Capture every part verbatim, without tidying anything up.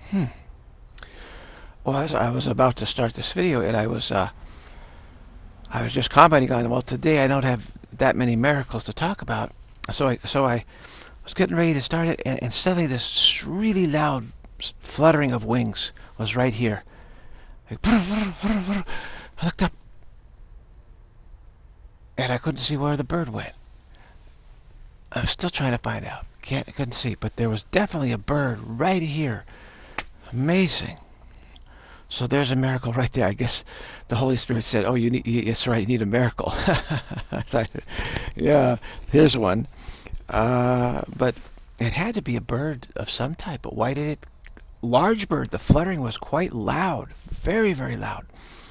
Hmm. Well, as I was about to start this video, and I was uh, I was just commenting on, well, today I don't have that many miracles to talk about, so I so I was getting ready to start it, and, and suddenly this really loud fluttering of wings was right here. Like, I looked up, and I couldn't see where the bird went. I'm still trying to find out. Can't I couldn't see, but there was definitely a bird right here. Amazing. So there's a miracle right there. I guess the Holy Spirit said, "Oh, you need. That's right. You need a miracle." It's like, yeah, here's one. Uh, but it had to be a bird of some type. But why did it? Large bird. The fluttering was quite loud, very, very loud.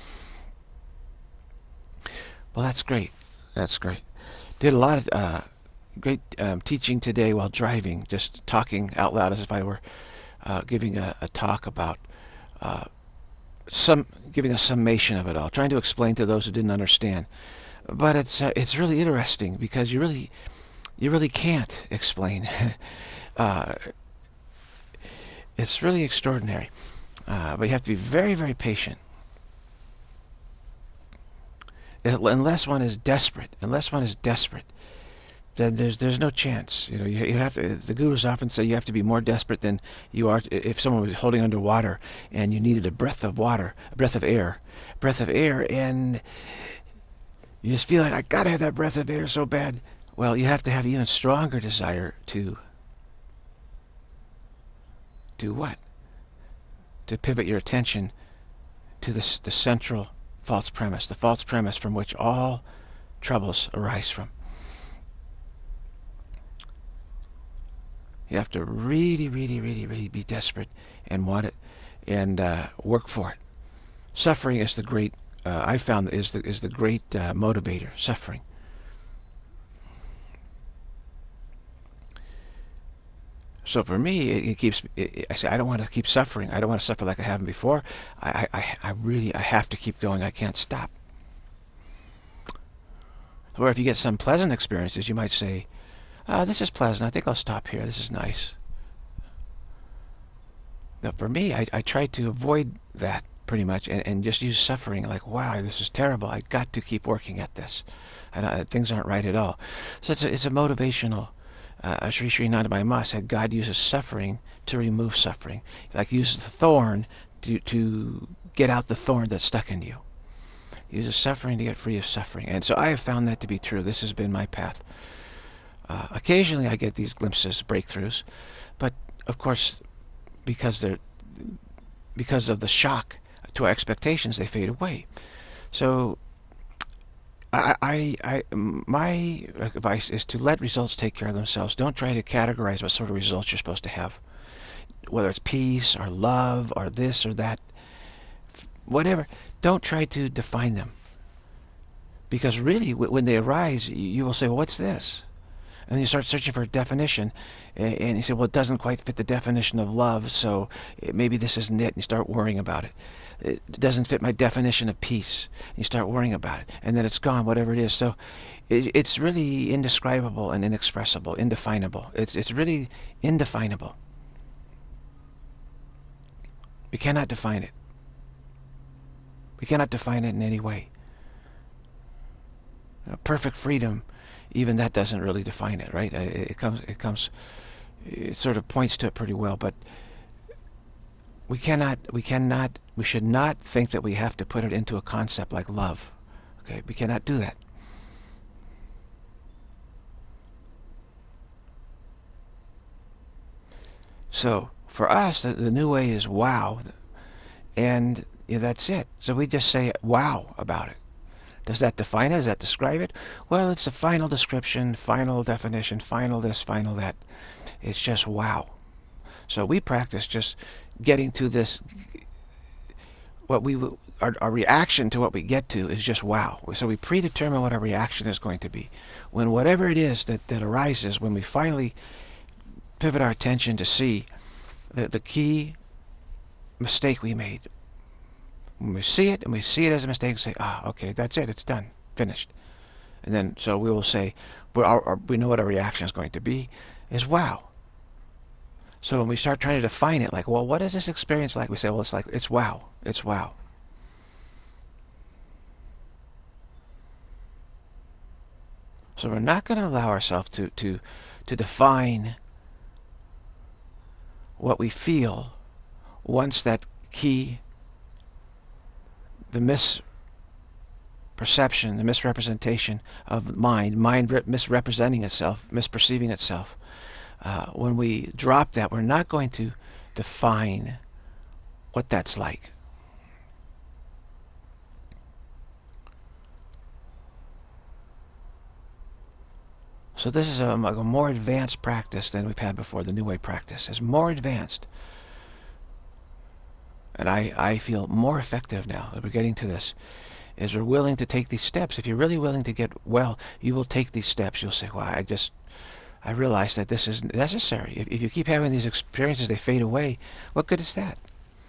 Well, that's great. That's great. Did a lot of uh, great um, teaching today while driving, just talking out loud as if I were uh, giving a, a talk about. Uh, some giving a summation of it all, trying to explain to those who didn't understand. But it's uh, it's really interesting because you really you really can't explain. uh, it's really extraordinary, uh, but you have to be very, very patient. Unless one is desperate, unless one is desperate, then there's there's no chance. You know, you, you have to. The gurus often say you have to be more desperate than you are if someone was holding underwater and you needed a breath of water, a breath of air, breath of air, and you just feel like I gotta have that breath of air so bad. Well, you have to have even stronger desire to do what? To pivot your attention to the the central false premise, the false premise from which all troubles arise from. You have to really, really, really, really be desperate and want it and uh, work for it. Suffering is the great, uh, I found, is the, is the great uh, motivator, suffering. So for me, it, it keeps, it, I say, I don't want to keep suffering. I don't want to suffer like I haven't before. I, I, I really, I have to keep going. I can't stop. Or if you get some pleasant experiences, you might say, Uh, this is pleasant. I think I'll stop here. This is nice. But for me, I, I try to avoid that pretty much and, and just use suffering like, wow, this is terrible. I got to keep working at this. And uh, things aren't right at all. So it's a, it's a motivational. Uh, Sri Sri Nandamai Ma said God uses suffering to remove suffering. Like uses the thorn to, to get out the thorn that's stuck in you. Uses suffering to get free of suffering. And so I have found that to be true. This has been my path. Uh, occasionally I get these glimpses, breakthroughs, but of course, because they're because of the shock to our expectations, they fade away. So, I, I, I, my advice is to let results take care of themselves. Don't try to categorize what sort of results you're supposed to have, whether it's peace or love or this or that, whatever. Don't try to define them, because really, when they arise, you will say, "Well, what's this?" And you start searching for a definition, and you say, well, it doesn't quite fit the definition of love, so maybe this isn't it, and you start worrying about it. It doesn't fit my definition of peace, and you start worrying about it, and then it's gone, whatever it is. So it's really indescribable and inexpressible, indefinable. It's, it's really indefinable. We cannot define it. We cannot define it in any way. You know, perfect freedom, even that doesn't really define it, right? It comes, it comes, it sort of points to it pretty well, but we cannot, we cannot, we should not think that we have to put it into a concept like love. Okay, we cannot do that. So for us, the, the new way is wow, and yeah, that's it. So we just say wow about it. Does that define it? Does that describe it? Well, it's a final description, final definition, final this, final that. It's just wow. So we practice just getting to this, what we, our, our reaction to what we get to is just wow. So we predetermine what our reaction is going to be. When whatever it is that, that arises, when we finally pivot our attention to see the, the key mistake we made, when we see it, and we see it as a mistake, and say, ah, okay, that's it, it's done, finished. And then, so we will say, we our, our, we know what our reaction is going to be, is wow. So when we start trying to define it, like, well, what is this experience like? We say, well, it's like, it's wow. It's wow. So we're not going to allow ourselves to, to, to define what we feel once that key, the misperception, the misrepresentation of mind, mind misrepresenting itself, misperceiving itself, uh, when we drop that, we're not going to define what that's like. So this is a, a more advanced practice than we've had before. The New Way practice is more advanced. And I, I feel more effective now that we're getting to this, is we're willing to take these steps. If you're really willing to get well, you will take these steps. You'll say, well, I just, I realize that this is necessary. If, if you keep having these experiences, they fade away. What good is that?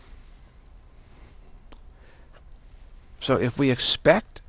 So if we expect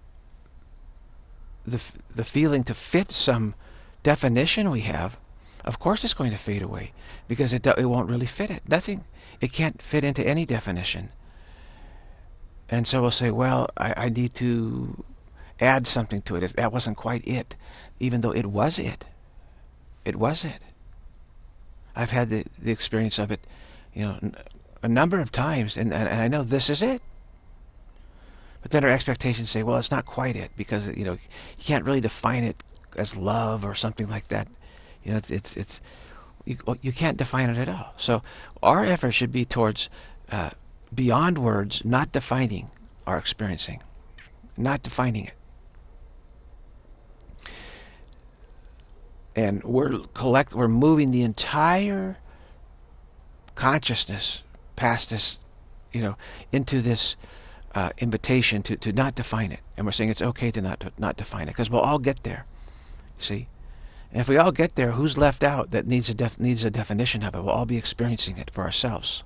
the, the feeling to fit some definition we have, of course it's going to fade away, because it, it won't really fit it. Nothing, it can't fit into any definition. And so we'll say, well, I, I need to add something to it. That wasn't quite it, even though it was it. It was it. I've had the, the experience of it, you know, a number of times, and, and, and I know this is it. But then our expectations say, well, it's not quite it, because, you know, you can't really define it as love or something like that. You know, it's, it's, it's you, you can't define it at all. So our effort should be towards uh, beyond words, not defining our experiencing, not defining it. And we're collect, we're moving the entire consciousness past this, you know, into this Uh, invitation to, to not define it. And we're saying it's okay to not, to not define it, because we'll all get there. See? And if we all get there, who's left out that needs a, def needs a definition of it? We'll all be experiencing it for ourselves.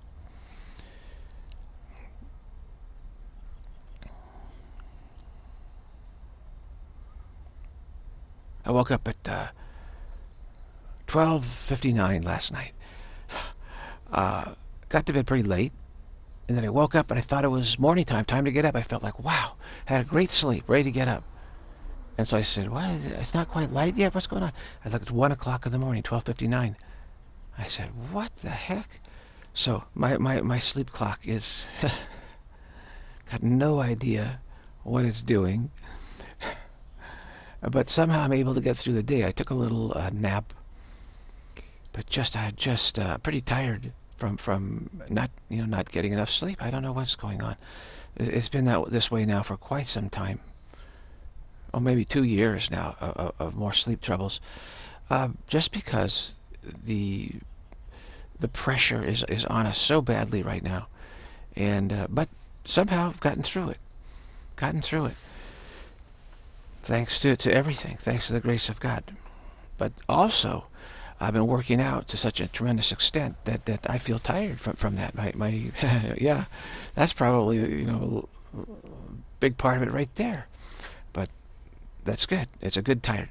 I woke up at uh, twelve fifty-nine last night. Uh, got to bed pretty late. And then I woke up and I thought it was morning time, time to get up. I felt like, wow, had a great sleep, ready to get up. And so I said, what? It's not quite light yet? What's going on? I looked, it's one o'clock in the morning, twelve fifty-nine. I said, what the heck? So my, my, my sleep clock is, got no idea what it's doing. But somehow I'm able to get through the day. I took a little uh, nap, but just, I just uh, pretty tired. From from not you know not getting enough sleep. I don't know what's going on. It's been that this way now for quite some time. Oh, maybe two years now of, of more sleep troubles. Uh, just because the the pressure is is on us so badly right now, and uh, but somehow I've gotten through it. Gotten through it. Thanks to to everything. Thanks to the grace of God. But also, I've been working out to such a tremendous extent that, that I feel tired from, from that. My, my yeah, that's probably, you know, a big part of it right there. But that's good. It's a good tired.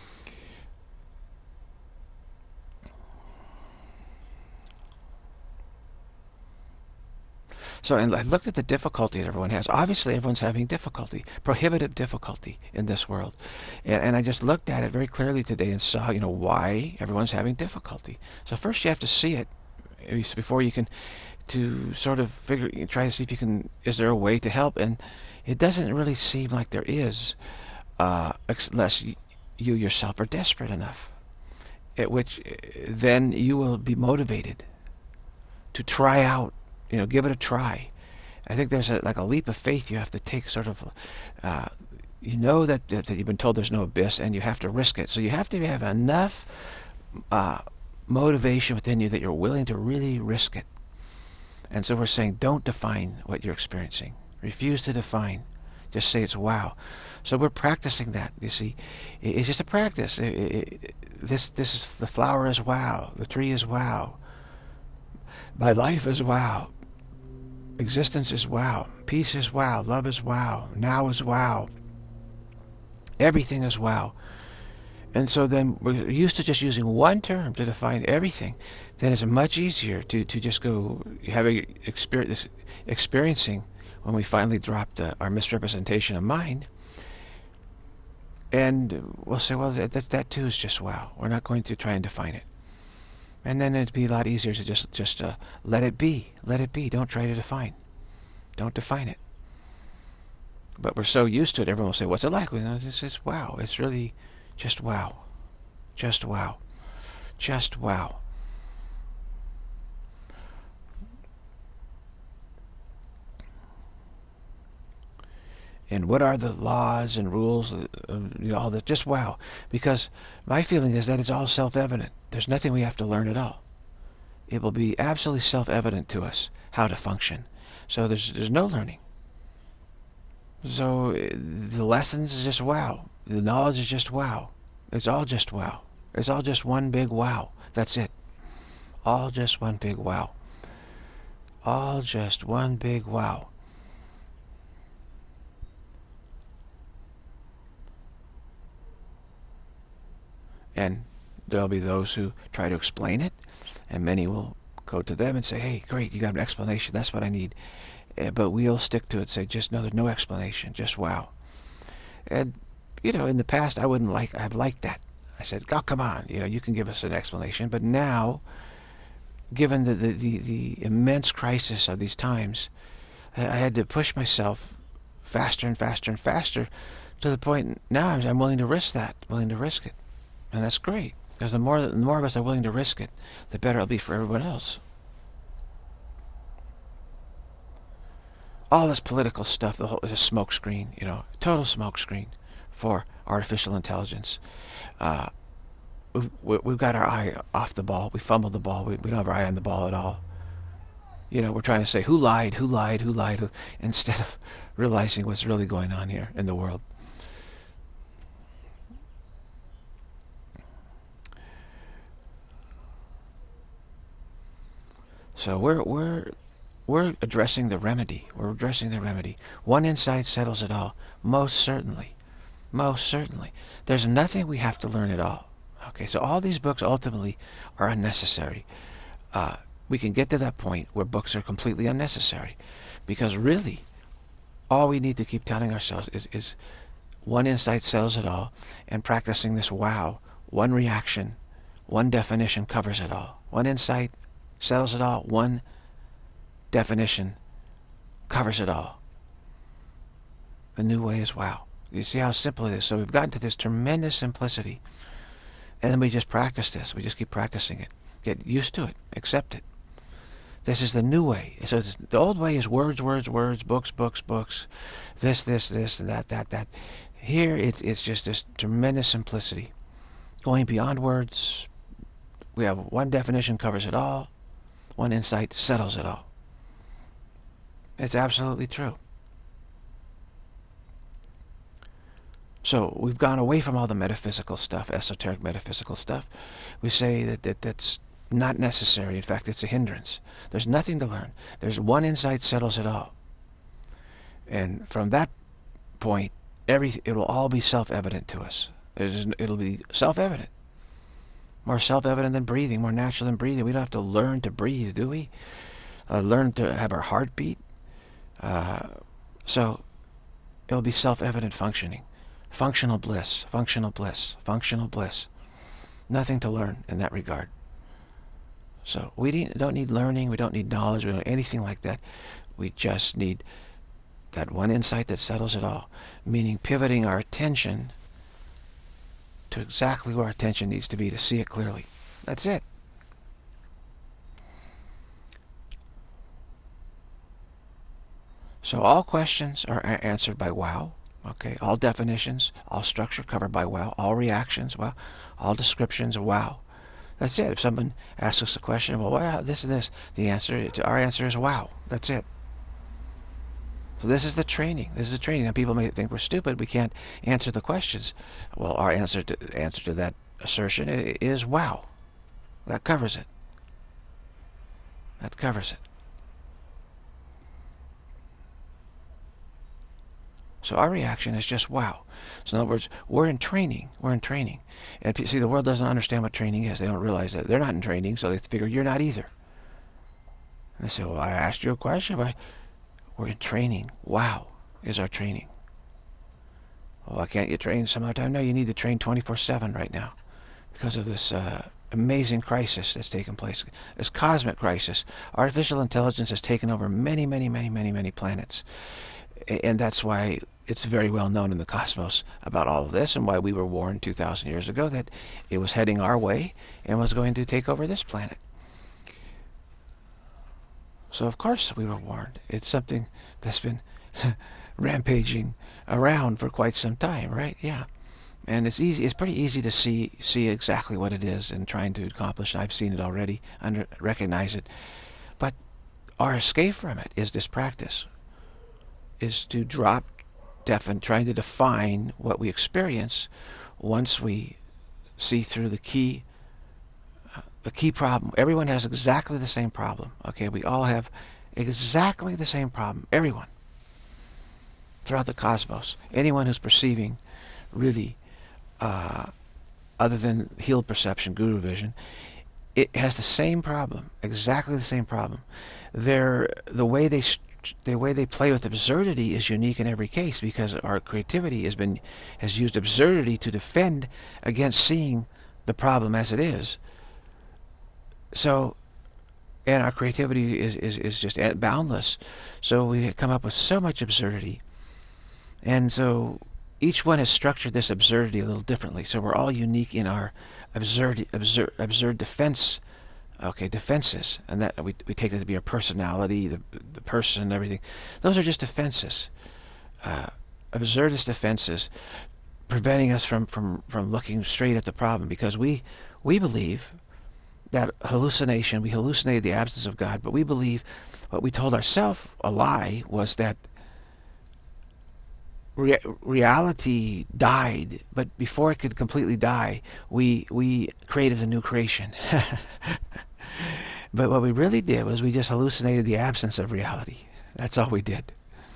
So and I looked at the difficulty that everyone has. Obviously, everyone's having difficulty, prohibitive difficulty in this world. And, and I just looked at it very clearly today and saw, you know, why everyone's having difficulty. So first you have to see it before you can, to sort of figure, try to see if you can, is there a way to help? And it doesn't really seem like there is, uh, unless you, you yourself are desperate enough. At which then you will be motivated to try out, you know, give it a try. I think there's a, like a leap of faith you have to take, sort of, uh, you know that, that you've been told there's no abyss, and you have to risk it. So you have to have enough uh, motivation within you that you're willing to really risk it. And so we're saying, don't define what you're experiencing. Refuse to define. Just say it's wow. So we're practicing that, you see. It's just a practice. It, it, this, this is, the flower is wow. The tree is wow. My life is wow. Existence is wow. Peace is wow. Love is wow. Now is wow. Everything is wow. And so then we're used to just using one term to define everything. Then it's much easier to, to just go having experience, this experiencing when we finally drop the, our misrepresentation of mind. And we'll say, well, that, that too is just wow. We're not going to try and define it. And then it'd be a lot easier to just, just uh, let it be. Let it be. Don't try to define. Don't define it. But we're so used to it, everyone will say, what's it like? Well, it's just wow. It's really just wow. Just wow. Just wow. And what are the laws and rules, uh, you know, all that? Just wow. Because my feeling is that it's all self-evident. There's nothing we have to learn at all. It will be absolutely self-evident to us how to function. So there's, there's no learning. So the lessons is just wow. The knowledge is just wow. It's all just wow. It's all just one big wow. That's it. All just one big wow. All just one big wow. And there'll be those who try to explain it, and many will go to them and say, hey, great, you got an explanation. That's what I need. But we'll stick to it, say, just no, there's no explanation, just wow. And, you know, in the past, I wouldn't like, I've liked that. I said, oh, come on, you know, you can give us an explanation. But now, given the, the, the, the immense crisis of these times, I, I had to push myself faster and faster and faster to the point now I'm willing to risk that, willing to risk it. And that's great, because the more, the more of us are willing to risk it, the better it'll be for everyone else. All this political stuff, the whole is a smoke screen, you know, total smoke screen for artificial intelligence. Uh, we've, we've got our eye off the ball. We fumbled the ball. We, we don't have our eye on the ball at all. You know, we're trying to say, who lied, who lied, who lied, instead of realizing what's really going on here in the world. So we're, we're, we're addressing the remedy. We're addressing the remedy. One insight settles it all. Most certainly. Most certainly. There's nothing we have to learn at all. Okay, so all these books ultimately are unnecessary. Uh, we can get to that point where books are completely unnecessary. Because really, all we need to keep telling ourselves is, is one insight settles it all, and practicing this wow, one reaction, one definition covers it all. One insight settles it all, one definition covers it all. The new way is wow. You see how simple it is. So we've gotten to this tremendous simplicity. And then we just practice this. We just keep practicing it. Get used to it. Accept it. This is the new way. So it's, the old way is words, words, words, books, books, books, this, this, this, and that, that, that. Here it's, it's just this tremendous simplicity. Going beyond words. We have one definition covers it all. One insight settles it all. It's absolutely true. So we've gone away from all the metaphysical stuff, esoteric metaphysical stuff. We say that, that that's not necessary. In fact, it's a hindrance. There's nothing to learn. There's one insight settles it all. And from that point, every, it'll all be self-evident to us. There's, it'll be self-evident. More self-evident than breathing, more natural than breathing. We don't have to learn to breathe, do we? Uh, learn to have our heartbeat. Uh, so it'll be self-evident functioning. Functional bliss, functional bliss, functional bliss. Nothing to learn in that regard. So we don't need learning, we don't need knowledge, we don't need anything like that. We just need that one insight that settles it all. Meaning pivoting our attention to exactly where our attention needs to be to see it clearly. That's it. So all questions are answered by wow. Okay, all definitions, all structure covered by wow. All reactions, wow. All descriptions, wow. That's it. If someone asks us a question, well, wow, this and this, the answer, our answer is wow. That's it. So this is the training. This is the training. Now people may think we're stupid. We can't answer the questions. Well, our answer to answer to that assertion is wow. That covers it. That covers it. So our reaction is just wow. So in other words, we're in training. We're in training. And see, the world doesn't understand what training is. They don't realize that they're not in training, so they figure you're not either. And they say, well, I asked you a question, but we're in training. Wow is our training. Well, why can't you train some other time? No, you need to train twenty-four seven right now because of this uh, amazing crisis that's taken place. This cosmic crisis. Artificial intelligence has taken over many, many, many, many, many planets. And that's why it's very well known in the cosmos about all of this, and why we were warned two thousand years ago that it was heading our way and was going to take over this planet. So of course we were warned. It's something that's been rampaging around for quite some time, right? Yeah. And it's easy. It's pretty easy to see see exactly what it is and trying to accomplish. I've seen it already, under, recognize it. But our escape from it is this practice, is to drop, deafen, trying to define what we experience once we see through the key, uh, the key problem. Everyone has exactly the same problem. Okay, we all have exactly the same problem. Everyone. Throughout the cosmos. Anyone who's perceiving really, uh, other than healed perception, guru vision, it has the same problem, exactly the same problem. They're, the way they the way they play with absurdity is unique in every case, because our creativity has been has used absurdity to defend against seeing the problem as it is. So, and our creativity is is is just boundless. So we come up with so much absurdity. And so each one has structured this absurdity a little differently. So we're all unique in our absurd, absurd, absurd defense, okay, defenses. And that we, we take that to be our personality, the, the person, everything. Those are just defenses. Uh, absurdist defenses preventing us from, from, from looking straight at the problem. Because we, we believe that hallucination, we hallucinated the absence of God, but we believe what we told ourselves, a lie, was that Re reality died, but before it could completely die, we we created a new creation. But what we really did was we just hallucinated the absence of reality. That's all we did.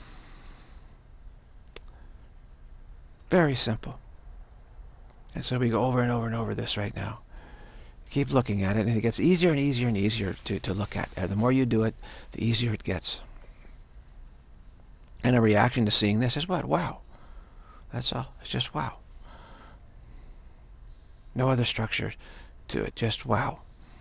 Very simple. And so we go over and over and over this right now. Keep looking at it, and it gets easier and easier and easier to, to look at. And the more you do it, the easier it gets. And a reaction to seeing this is what? Wow. That's all. It's just wow. No other structure to it. Just wow.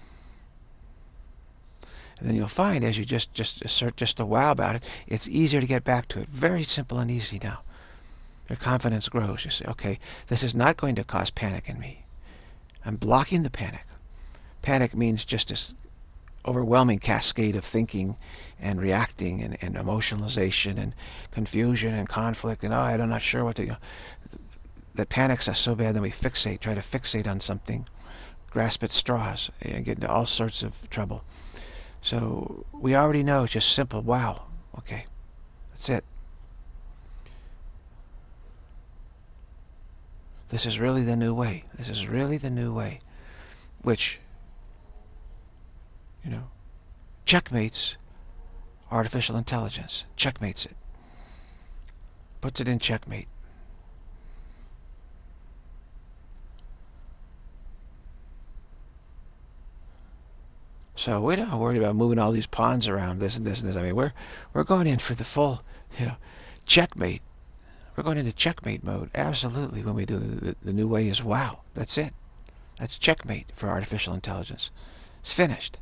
And then you'll find, as you just, just assert just a wow about it, it's easier to get back to it. Very simple and easy now. Your confidence grows. You say, okay, this is not going to cause panic in me. I'm blocking the panic. Panic means just this overwhelming cascade of thinking and reacting and, and emotionalization and confusion and conflict and, oh, I'm not sure what to, you know, that panics us so bad that we fixate, try to fixate on something, grasp at straws, and get into all sorts of trouble. So we already know it's just simple, wow, okay, that's it. This is really the new way. This is really the new way, which, you know, checkmates artificial intelligence, checkmates it, puts it in checkmate. So we're not worried about moving all these pawns around, this and this and this. I mean, we're we're going in for the full, you know, checkmate. We're going into checkmate mode, absolutely. When we do the, the, the new way is wow. That's it. That's checkmate for artificial intelligence. It's finished.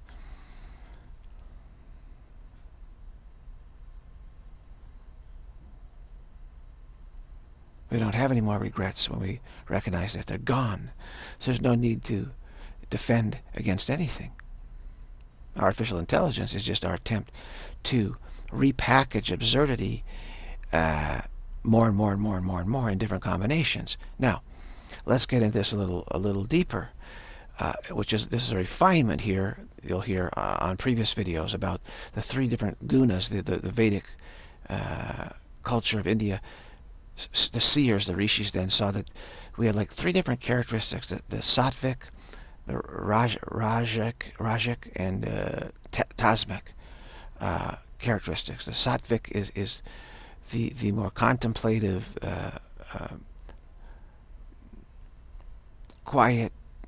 We don't have any more regrets when we recognize that they're gone. So there's no need to defend against anything. Artificial intelligence is just our attempt to repackage absurdity uh, more and more and more and more and more in different combinations. Now, let's get into this a little a little deeper, uh, which is this is a refinement here. You'll hear uh, on previous videos about the three different gunas, the the, the Vedic uh, culture of India. The seers, the rishis, then saw that we had like three different characteristics: the, the sattvic, the raj, rajic, rajic, and uh, tasmic uh, characteristics. The sattvic is is the the more contemplative, uh, uh, quiet,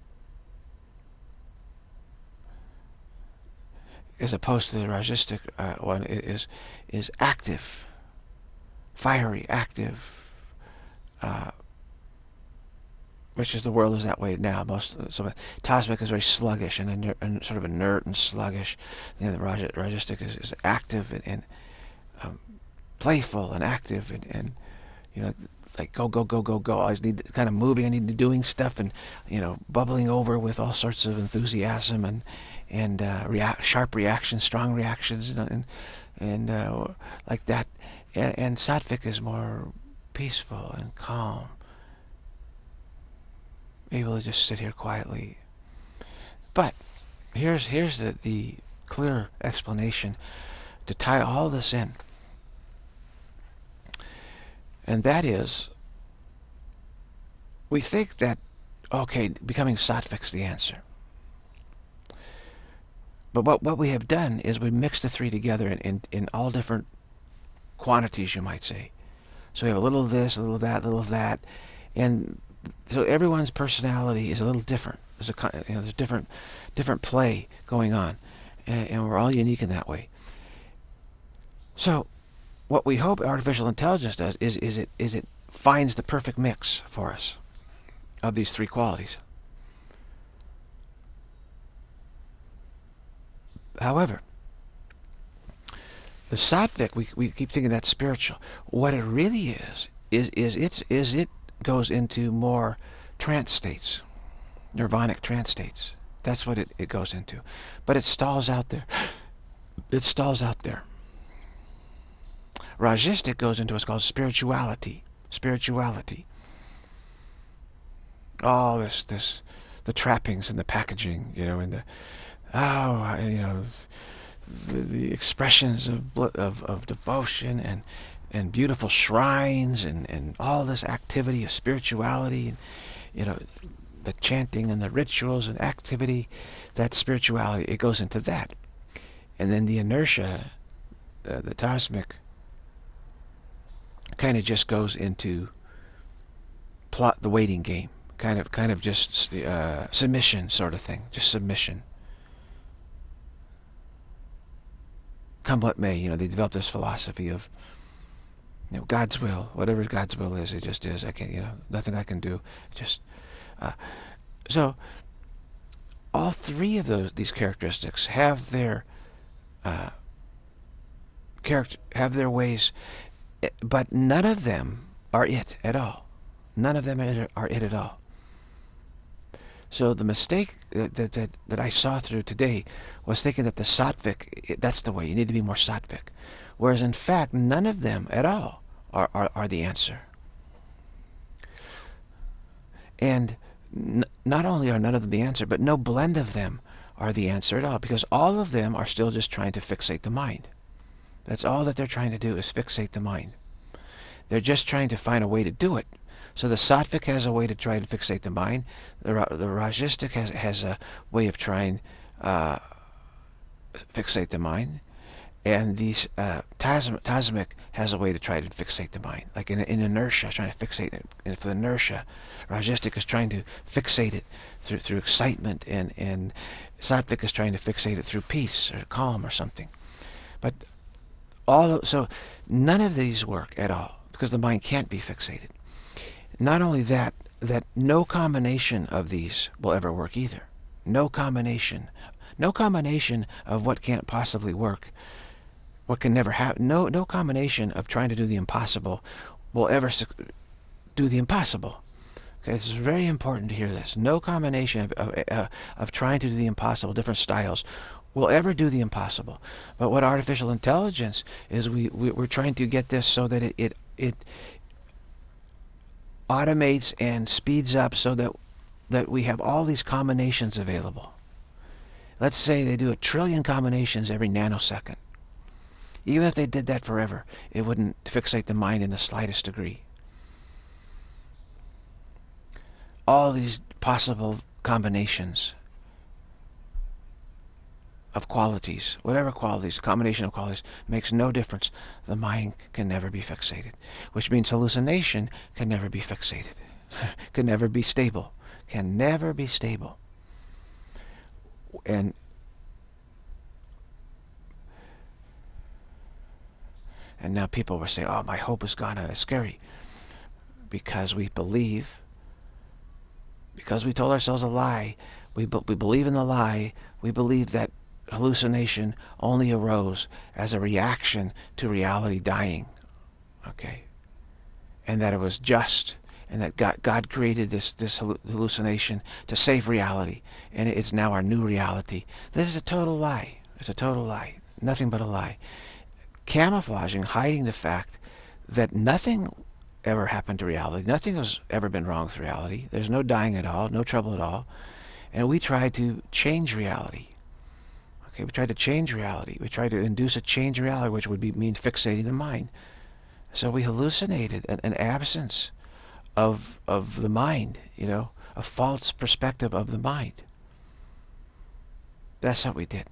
as opposed to the Rajasic uh, one, is is active, fiery, active, uh, which is the world is that way now. Most so Tasmic is very sluggish and, inert, and sort of inert and sluggish. You know, the Raj, Rajasic is, is active and, and um, playful and active and, and you know, like go go go go go. I always need kind of moving. I need to doing stuff and you know bubbling over with all sorts of enthusiasm and and uh, rea sharp reactions, strong reactions, and and, and uh, like that. And, and Sattvic is more peaceful and calm, able to just sit here quietly. But here's here's the the clear explanation to tie all this in. And that is, we think that, okay, becoming sattvic's the answer. But what, what we have done is we mixed the three together in, in, in all different quantities, you might say. So we have a little of this, a little of that, a little of that. And so everyone's personality is a little different. There's a, you know, there's different, different play going on. And, and we're all unique in that way. So what we hope artificial intelligence does is, is, it, is it finds the perfect mix for us of these three qualities. However, the sattvic, we, we keep thinking that's spiritual. What it really is, is, is, it's, is it goes into more trance states, nirvanic trance states. That's what it, it goes into. But it stalls out there. It stalls out there. Rajasic goes into what's called spirituality. Spirituality. All this, this, the trappings and the packaging, you know, and the, oh, you know, the, the expressions of, of of devotion and and beautiful shrines and and all this activity of spirituality, and you know, the chanting and the rituals and activity. That spirituality, it goes into that, and then the inertia, uh, the tasmic, kind of just goes into plot the waiting game, kind of kind of just uh, submission sort of thing, just submission. Come what may, you know, they develop this philosophy of, you know, God's will, whatever God's will is, it just is. I can't, you know, nothing I can do. Just uh, so all three of those these characteristics have their uh, character have their ways. But none of them are it at all. None of them are it at all. So the mistake that, that, that I saw through today was thinking that the sattvic, that's the way, you need to be more sattvic. Whereas in fact, none of them at all are, are, are the answer. And n not only are none of them the answer, but no blend of them are the answer at all, because all of them are still just trying to fixate the mind. That's all that they're trying to do, is fixate the mind. They're just trying to find a way to do it. So the sattvic has a way to try to fixate the mind. The, the rajasic has, has a way of trying uh, fixate the mind. And the uh, tasmic has a way to try to fixate the mind. Like in, in inertia, trying to fixate it. And for the inertia, rajasic is trying to fixate it through, through excitement. And, and sattvic is trying to fixate it through peace or calm or something. But all of, so none of these work at all, because the mind can't be fixated. Not only that, that no combination of these will ever work either. No combination. No combination of what can't possibly work, what can never happen. No, no combination of trying to do the impossible will ever do the impossible. Okay, this is very important to hear this. No combination of, of, uh, of trying to do the impossible, different styles, will ever do the impossible. But what artificial intelligence is, we, we we're trying to get this so that it it it automates and speeds up so that that we have all these combinations available. Let's say they do a trillion combinations every nanosecond. Even if they did that forever, it wouldn't fixate the mind in the slightest degree. All these possible combinations of qualities, whatever qualities, combination of qualities, makes no difference. The mind can never be fixated, which means hallucination can never be fixated, can never be stable, can never be stable. And and now people were saying, oh, my hope is gone, and it's scary, because we believe, because we told ourselves a lie, we, we believe in the lie, we believe that hallucination only arose as a reaction to reality dying, okay, and that it was just, and that God, God created this, this hallucination to save reality, and it's now our new reality. This is a total lie. It's a total lie. Nothing but a lie. Camouflaging, hiding the fact that nothing ever happened to reality. Nothing has ever been wrong with reality. There's no dying at all, no trouble at all. And we try to change reality. Okay, we try to change reality. We try to induce a change in reality, which would be, mean fixating the mind. So we hallucinated an, an absence of, of the mind, you know, a false perspective of the mind. That's what we did.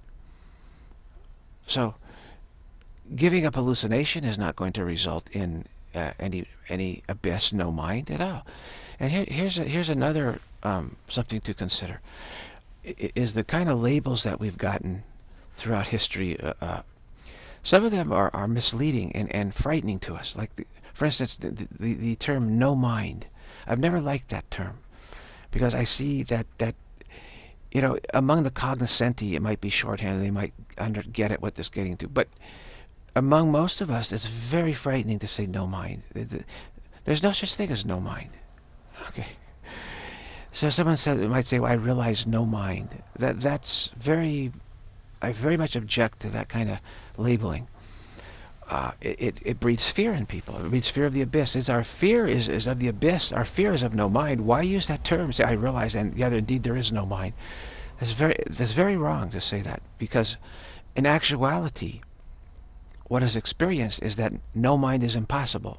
So giving up hallucination is not going to result in uh, any any abyss, no mind at all. And here, here's a, here's another um, something to consider, I, is the kind of labels that we've gotten throughout history. Uh, uh, some of them are, are misleading and, and frightening to us. Like, the, for instance, the, the, the term no mind. I've never liked that term, because I see that, that you know, among the cognoscenti, it might be shorthand, they might under, get at what this is getting to. But among most of us, it's very frightening to say no mind. There's no such thing as no mind. Okay. So someone said, might say, well, I realize no mind. That that's very, I very much object to that kind of labeling. Uh, it, it, it breeds fear in people. It breeds fear of the abyss. It's our fear is, is of the abyss. Our fear is of no mind. Why use that term? Say, I realize, and the other, indeed, there is no mind. That's very, that's very wrong to say that, because in actuality, what is experienced is that no mind is impossible.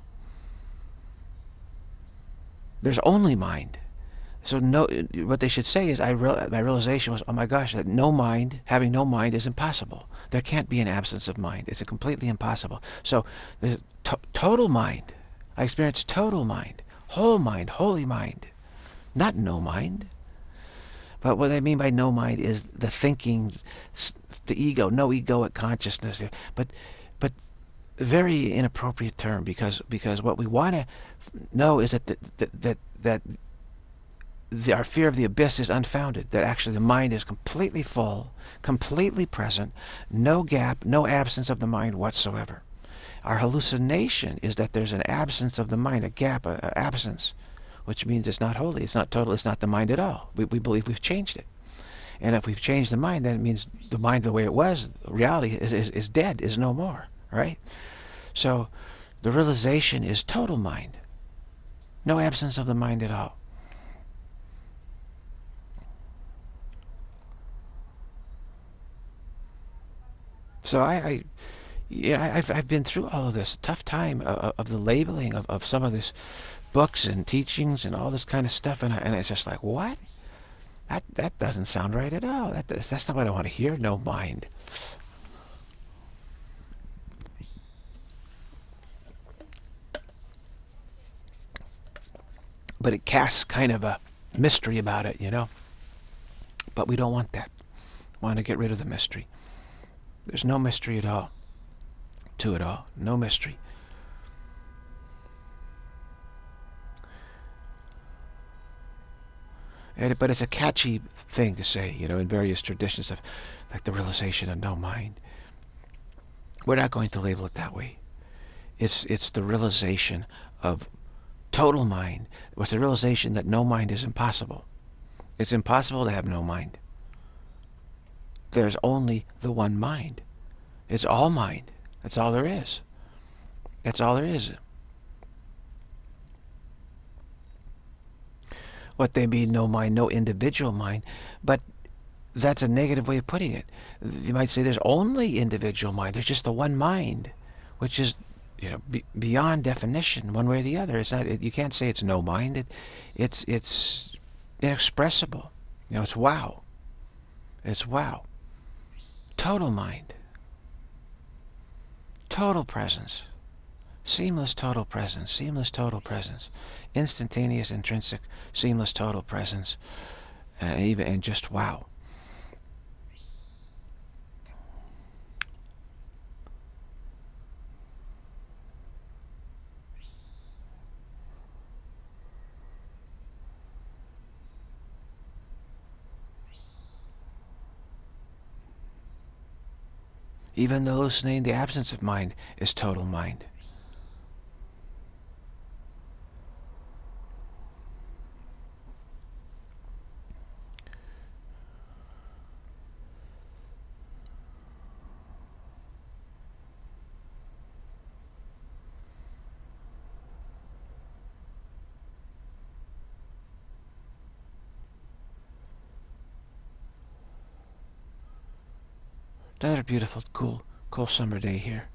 There's only mind. So no, what they should say is, I real, my realization was, oh my gosh, that no mind, having no mind is impossible. There can't be an absence of mind. It's a completely impossible. So the to total mind, I experienced total mind, whole mind, holy mind, not no mind. But what I mean by no mind is the thinking, the ego, no egoic consciousness. But But very inappropriate term, because because what we want to know is that the, that that that the, our fear of the abyss is unfounded. That actually the mind is completely full, completely present, no gap, no absence of the mind whatsoever. Our hallucination is that there's an absence of the mind, a gap, an absence, which means it's not holy, it's not total, it's not the mind at all. We we believe we've changed it. And if we've changed the mind, then it means the mind the way it was, reality is, is, is dead, is no more, right? So the realization is total mind. No absence of the mind at all. So I, I yeah, I've, I've been through all of this tough time of, of the labeling of, of some of this books and teachings and all this kind of stuff, and, I, and it's just like, what? That, that doesn't sound right at all. That, that's not what I want to hear. No mind. But it casts kind of a mystery about it, you know. But we don't want that. We want to get rid of the mystery. There's no mystery at all to it all. No mystery. And, but it's a catchy thing to say, you know, in various traditions of, like, the realization of no mind. We're not going to label it that way. It's it's the realization of total mind. It's the realization that no mind is impossible. It's impossible to have no mind. There's only the one mind. It's all mind. That's all there is. That's all there is. What they mean, no mind, no individual mind, but that's a negative way of putting it. You might say there's only individual mind. There's just the one mind, which is, you know, be, beyond definition, one way or the other. It's not. It, you can't say it's no mind. It, it's it's inexpressible. You know, it's wow. It's wow. total mind, total presence, seamless total presence, seamless total presence, instantaneous, intrinsic, seamless total presence, and even and just wow. Even the hallucinating, the absence of mind, is total mind. Another beautiful, cool, cool summer day here.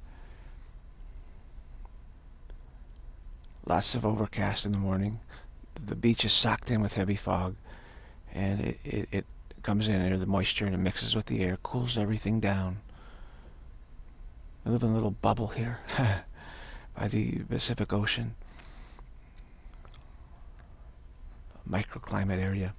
Lots of overcast in the morning. The beach is socked in with heavy fog, and it, it, it comes in there, the moisture, and it mixes with the air, cools everything down. I live in a little bubble here by the Pacific Ocean, a microclimate area.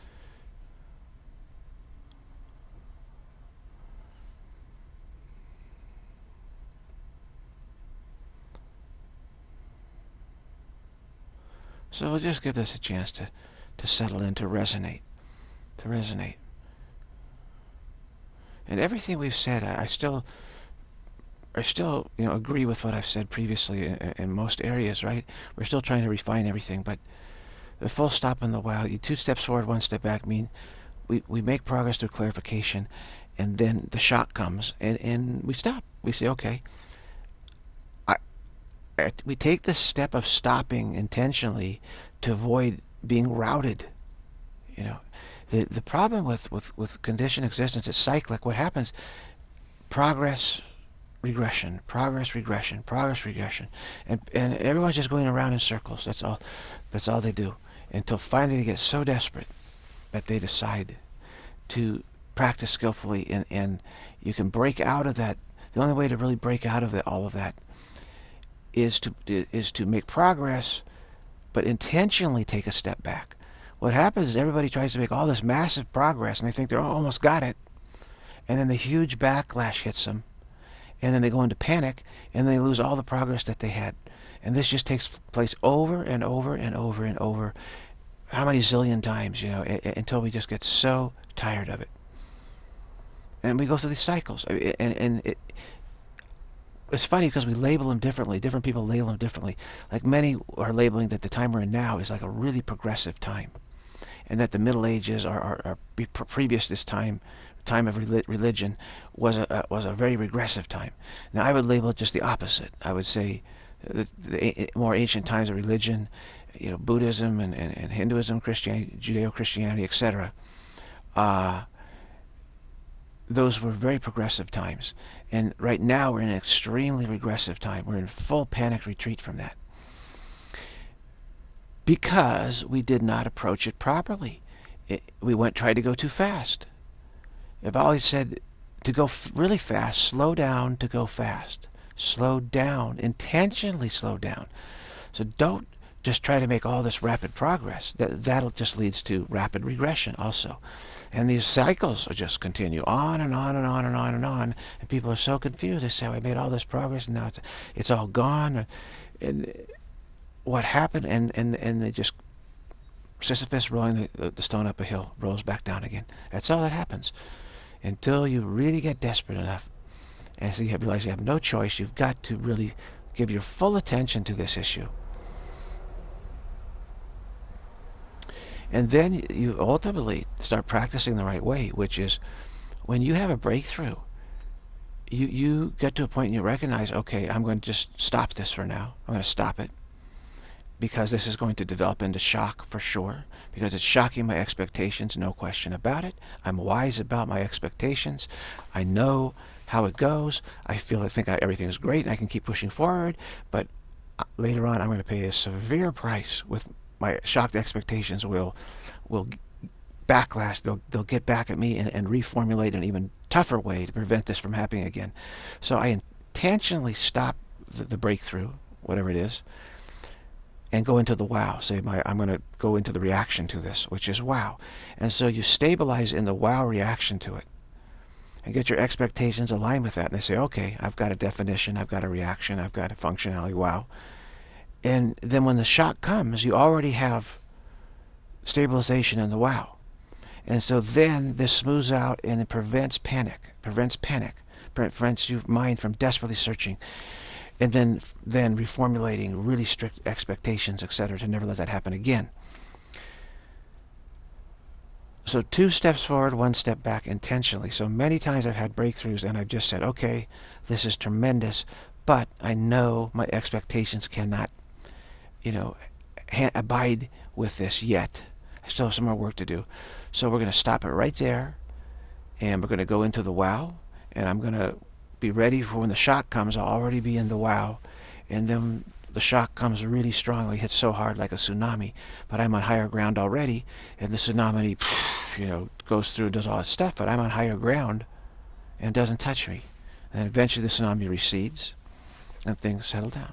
So we'll just give this a chance to, to settle in, to resonate, to resonate. And everything we've said, I, I still, I still, you know, agree with what I've said previously in, in most areas, right? We're still trying to refine everything, but the full stop and the wow, you two steps forward, one step back, mean we, we make progress through clarification, and then the shock comes, and, and we stop. We say, okay, we take the step of stopping intentionally to avoid being routed. You know, the the problem with with with conditioned existence is cyclic. What happens? Progress, regression, progress, regression, progress, regression, and and everyone's just going around in circles. That's all. That's all they do until finally they get so desperate that they decide to practice skillfully, and and you can break out of that. The only way to really break out of it, all of that, is to is to make progress, but intentionally take a step back. What happens is everybody tries to make all this massive progress, and they think they're almost got it, and then the huge backlash hits them, and then they go into panic, and they lose all the progress that they had. And this just takes place over and over and over and over, how many zillion times, you know, until we just get so tired of it. And we go through these cycles, and and it. It's funny because we label them differently. Different people label them differently. Like many are labeling that the time we're in now is like a really progressive time, and that the Middle Ages are, are, are previous this time, time of religion, was a was a very regressive time. Now I would label it just the opposite. I would say the, the more ancient times of religion, you know, Buddhism and, and, and Hinduism, Christianity, Judeo-Christianity, et cetera. Uh, Those were very progressive times. And right now we're in an extremely regressive time. We're in full panic retreat from that, because we did not approach it properly. It, we went tried to go too fast. I've always said to go f really fast, slow down to go fast. Slow down, intentionally slow down. So don't just try to make all this rapid progress. That, that'll just leads to rapid regression also. And these cycles will just continue on and on and on and on and on. And people are so confused. They say, oh, I made all this progress and now it's, it's all gone. And what happened? And, and, and they just, Sisyphus rolling the, the stone up a hill, rolls back down again. That's all that happens. Until you really get desperate enough. And so you realize you have no choice. You've got to really give your full attention to this issue. And then you ultimately start practicing the right way, which is when you have a breakthrough, you, you get to a point and you recognize, okay, I'm going to just stop this for now. I'm going to stop it because this is going to develop into shock for sure, because it's shocking my expectations, no question about it. I'm wise about my expectations. I know how it goes. I feel I think I, everything is great and I can keep pushing forward, but later on I'm going to pay a severe price with my shocked expectations will will backlash. They'll, they'll get back at me and, and reformulate an even tougher way to prevent this from happening again. So I intentionally stop the, the breakthrough, whatever it is, and go into the wow. Say, my, I'm going to go into the reaction to this, which is wow. And so you stabilize in the wow reaction to it and get your expectations aligned with that. And they say, okay, I've got a definition, I've got a reaction, I've got a functionality, wow. And then when the shock comes, you already have stabilization in the wow. And so then this smooths out and it prevents panic, prevents panic, prevents your mind from desperately searching, and then then reformulating really strict expectations, et cetera, to never let that happen again. So two steps forward, one step back intentionally. So many times I've had breakthroughs and I've just said, okay, this is tremendous, but I know my expectations cannot, you know, abide with this yet. I still have some more work to do. So we're going to stop it right there, and we're going to go into the wow, and I'm going to be ready for when the shock comes. I'll already be in the wow, and then the shock comes really strongly, hits so hard like a tsunami, but I'm on higher ground already, and the tsunami, you know, goes through and does all its stuff, but I'm on higher ground, and it doesn't touch me. And eventually the tsunami recedes, and things settle down.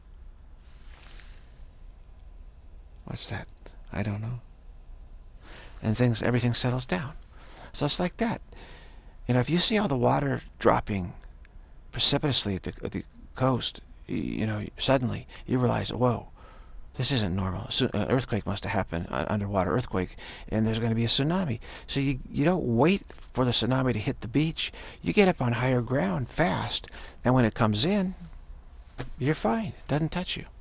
What's that? I don't know. And things, everything settles down. So it's like that. You know, if you see all the water dropping precipitously at the, at the coast, you know, suddenly you realize, whoa, this isn't normal. So, an earthquake must have happened, an underwater earthquake, and there's going to be a tsunami. So you, you don't wait for the tsunami to hit the beach. You get up on higher ground fast, and when it comes in, you're fine. It doesn't touch you.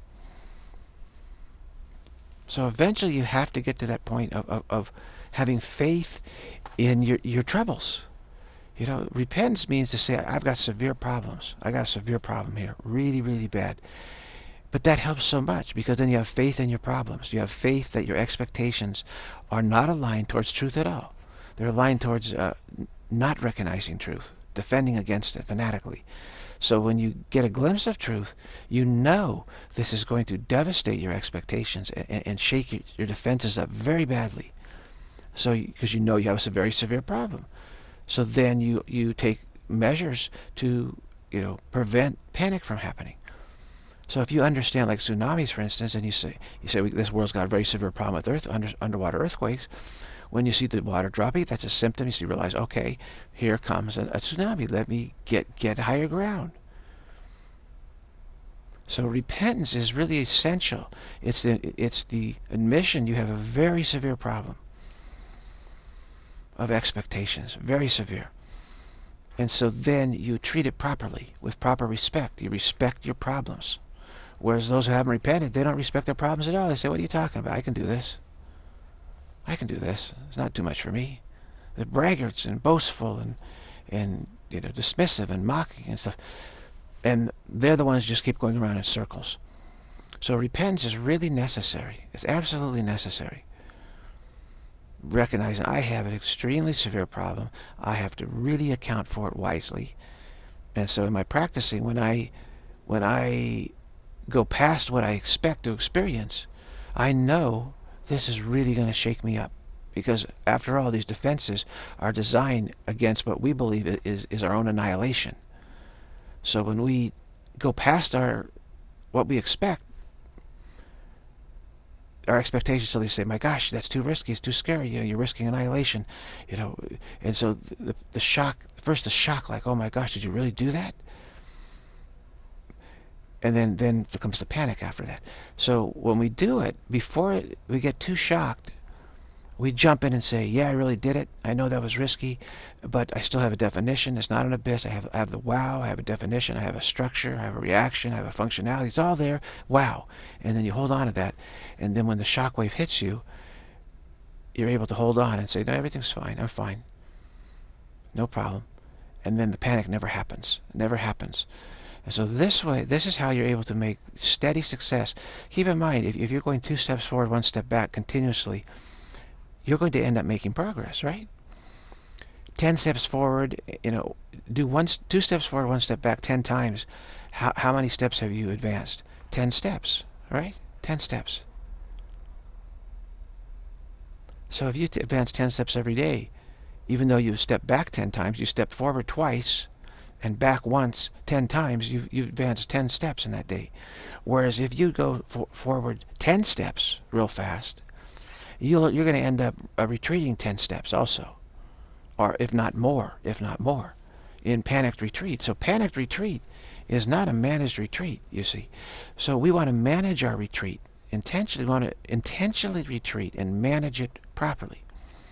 So eventually you have to get to that point of, of, of having faith in your, your troubles. You know, repentance means to say, I've got severe problems. I got a severe problem here, really, really bad. But that helps so much, because then you have faith in your problems. You have faith that your expectations are not aligned towards truth at all. They're aligned towards uh, not recognizing truth, defending against it fanatically. So when you get a glimpse of truth, you know this is going to devastate your expectations and, and shake your, your defenses up very badly. So, because you know you have a very severe problem. So then you, you take measures to, you know, prevent panic from happening. So if you understand, like tsunamis, for instance, and you say, you say this world's got a very severe problem with earth, under, underwater earthquakes, when you see the water dropping, that's a symptom. You realize, okay, here comes a, a tsunami. Let me get, get higher ground. So repentance is really essential. It's the, it's the admission you have a very severe problem of expectations, very severe. And so then you treat it properly, with proper respect. You respect your problems. Whereas those who haven't repented, they don't respect their problems at all. They say, what are you talking about? I can do this. I can do this. It's not too much for me. They're braggarts and boastful and, and you know, dismissive and mocking and stuff. And they're the ones who just keep going around in circles. So repentance is really necessary. It's absolutely necessary. Recognizing I have an extremely severe problem. I have to really account for it wisely. And so in my practicing, when I, when I go past what I expect to experience, I know this is really going to shake me up. Because after all, these defenses are designed against what we believe is, is our own annihilation. So when we go past our what we expect, our expectations, so they say, my gosh, that's too risky, it's too scary, you know, you're risking annihilation, you know, and so the, the shock, first the shock, like, oh my gosh, did you really do that? And then, then comes the panic after that. So when we do it, before we get too shocked, we jump in and say, yeah, I really did it. I know that was risky, but I still have a definition. It's not an abyss. I have, I have the wow. I have a definition. I have a structure. I have a reaction. I have a functionality. It's all there. Wow. And then you hold on to that. And then when the shock wave hits you, you're able to hold on and say, no, everything's fine. I'm fine. No problem. And then the panic never happens. It never happens. And so this way, this is how you're able to make steady success. Keep in mind, if, if you're going two steps forward, one step back continuously, you're going to end up making progress, right? Ten steps forward, you know, do one, two steps forward, one step back ten times. How, how many steps have you advanced? Ten steps, right? Ten steps. So if you advance ten steps every day, even though you step back ten times, you step forward twice and back once ten times, you've, you've advanced ten steps in that day. Whereas if you go for, forward ten steps real fast, you'll, you're going to end up uh, retreating ten steps also. Or if not more, if not more, in panicked retreat. So panicked retreat is not a managed retreat, you see. So we want to manage our retreat. Intentionally want to intentionally retreat and manage it properly.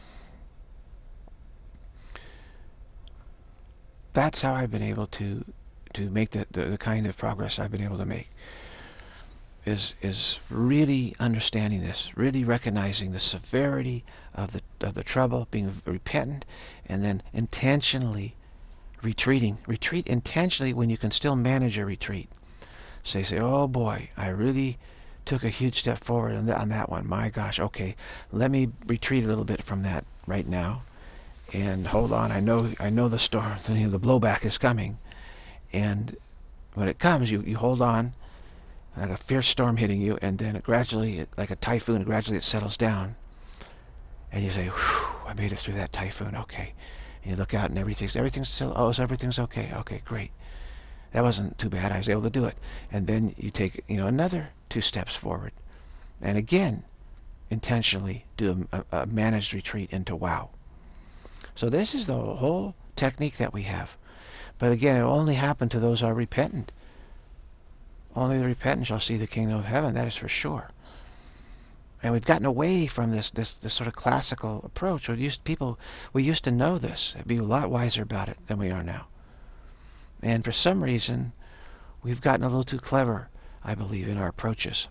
That's how I've been able to to make the, the, the kind of progress I've been able to make. Is is really understanding this, really recognizing the severity of the of the trouble, being repentant, and then intentionally retreating. Retreat intentionally when you can still manage a retreat. Say, say, oh boy, I really took a huge step forward on that, on that one. My gosh, okay, let me retreat a little bit from that right now. And hold on, I know I know the storm, you know, the blowback is coming. And when it comes, you, you hold on, like a fierce storm hitting you, and then it gradually, like a typhoon, gradually it settles down. And you say, whew, I made it through that typhoon, okay. And you look out and everything's, everything's still, oh, so everything's okay, okay, great. That wasn't too bad, I was able to do it. And then you take, you know, another two steps forward. And again, intentionally do a, a managed retreat into wow. So this is the whole technique that we have. But again, it will only happen to those who are repentant. Only the repentant shall see the kingdom of heaven, that is for sure. And we've gotten away from this this, this sort of classical approach. We used, people, we used to know this, be a lot wiser about it than we are now. And for some reason, we've gotten a little too clever, I believe, in our approaches.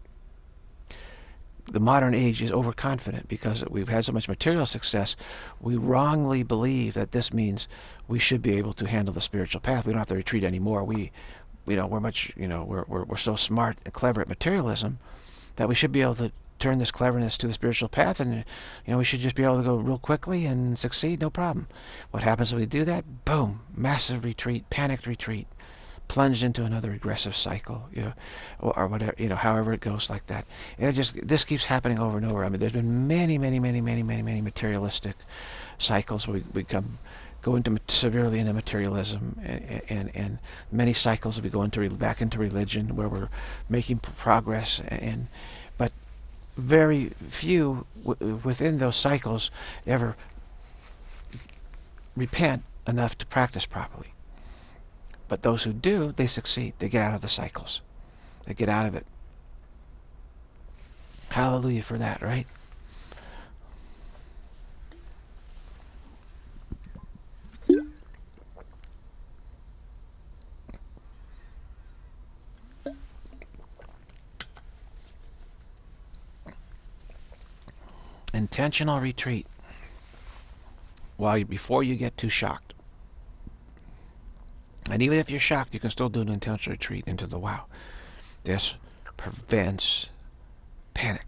The modern age is overconfident because we've had so much material success. We wrongly believe that this means we should be able to handle the spiritual path. We don't have to retreat anymore. We, you know, we're much, you know, we're we're, we're so smart and clever at materialism that we should be able to turn this cleverness to the spiritual path, and you know, we should just be able to go real quickly and succeed, no problem. What happens when we do that? Boom, massive retreat, panicked retreat, plunged into another regressive cycle, you know, or, or whatever, you know, however it goes like that. And it just, this keeps happening over and over. I mean, there's been many, many, many, many, many, many materialistic cycles where we, we come, go into severely into materialism, and, and, and many cycles we go into back into religion where we're making progress, and but very few w within those cycles ever repent enough to practice properly. But those who do, they succeed. They get out of the cycles. They get out of it. Hallelujah for that, right? Intentional retreat. While you, before you get too shocked. And even if you're shocked, you can still do an intentional retreat into the wow. This prevents panic.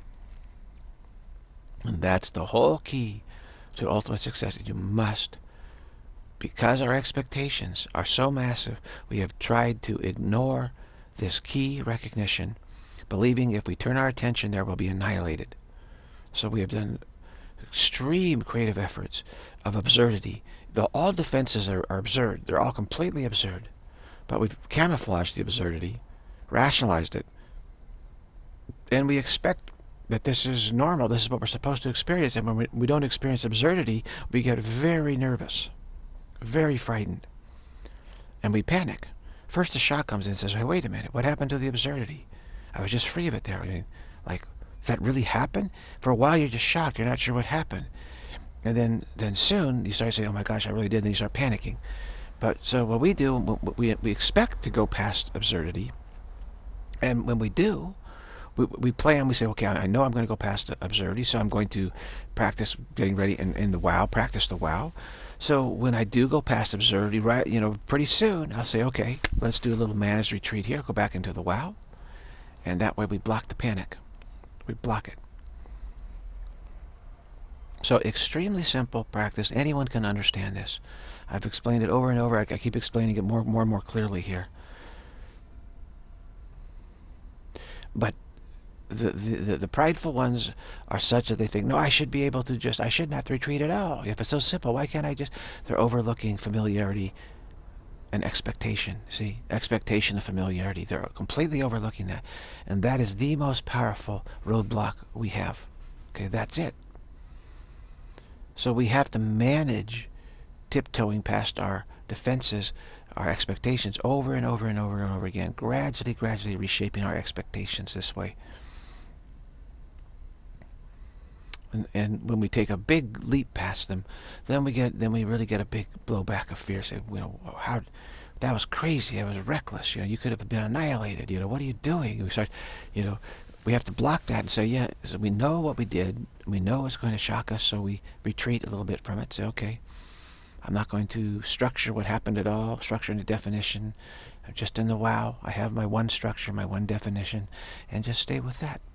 And that's the whole key to ultimate success. You must, because our expectations are so massive, we have tried to ignore this key recognition, believing if we turn our attention there, we'll be annihilated. So we have done extreme creative efforts of absurdity. The, all defenses are, are absurd. They're all completely absurd. But we've camouflaged the absurdity, rationalized it, and we expect that this is normal. This is what we're supposed to experience. And when we, we don't experience absurdity, we get very nervous, very frightened, and we panic. First the shock comes in and says, hey, wait a minute, what happened to the absurdity? I was just free of it there. I mean, like, does that really happen? For a while you're just shocked. You're not sure what happened. And then, then soon you start saying, oh my gosh, I really did. And then you start panicking. But so what we do, we, we expect to go past absurdity. And when we do, we, we plan, we say, okay, I know I'm going to go past absurdity, so I'm going to practice getting ready in, in the wow, practice the wow. So when I do go past absurdity, right, you know, pretty soon I'll say, okay, let's do a little managed retreat here, go back into the wow. And that way we block the panic. We block it. So extremely simple practice. Anyone can understand this. I've explained it over and over. I keep explaining it more, more and more clearly here. But the, the, the prideful ones are such that they think, no, I should be able to just, I shouldn't have to retreat at all. If it's so simple, why can't I just, they're overlooking familiarity and expectation. See, expectation and familiarity. They're completely overlooking that. And that is the most powerful roadblock we have. Okay, that's it. So we have to manage tiptoeing past our defenses, our expectations over and over and over and over again, gradually, gradually reshaping our expectations this way. And, and when we take a big leap past them, then we get, then we really get a big blowback of fear. Say, you know, how, that was crazy. That was reckless. You know, you could have been annihilated. You know, what are you doing? We start, you know, we have to block that and say, yeah, so we know what we did. We know it's going to shock us, so we retreat a little bit from it. Say, okay, I'm not going to structure what happened at all, structure into definition. I'm just in the wow. I have my one structure, my one definition, and just stay with that.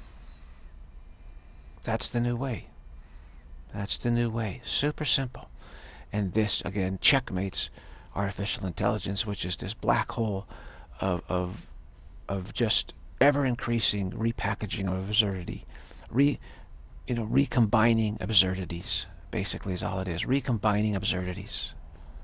That's the new way. That's the new way. Super simple. And this, again, checkmates artificial intelligence, which is this black hole of, of, of just ever-increasing repackaging of absurdity. Re, you know, recombining absurdities, basically, is all it is. Recombining absurdities.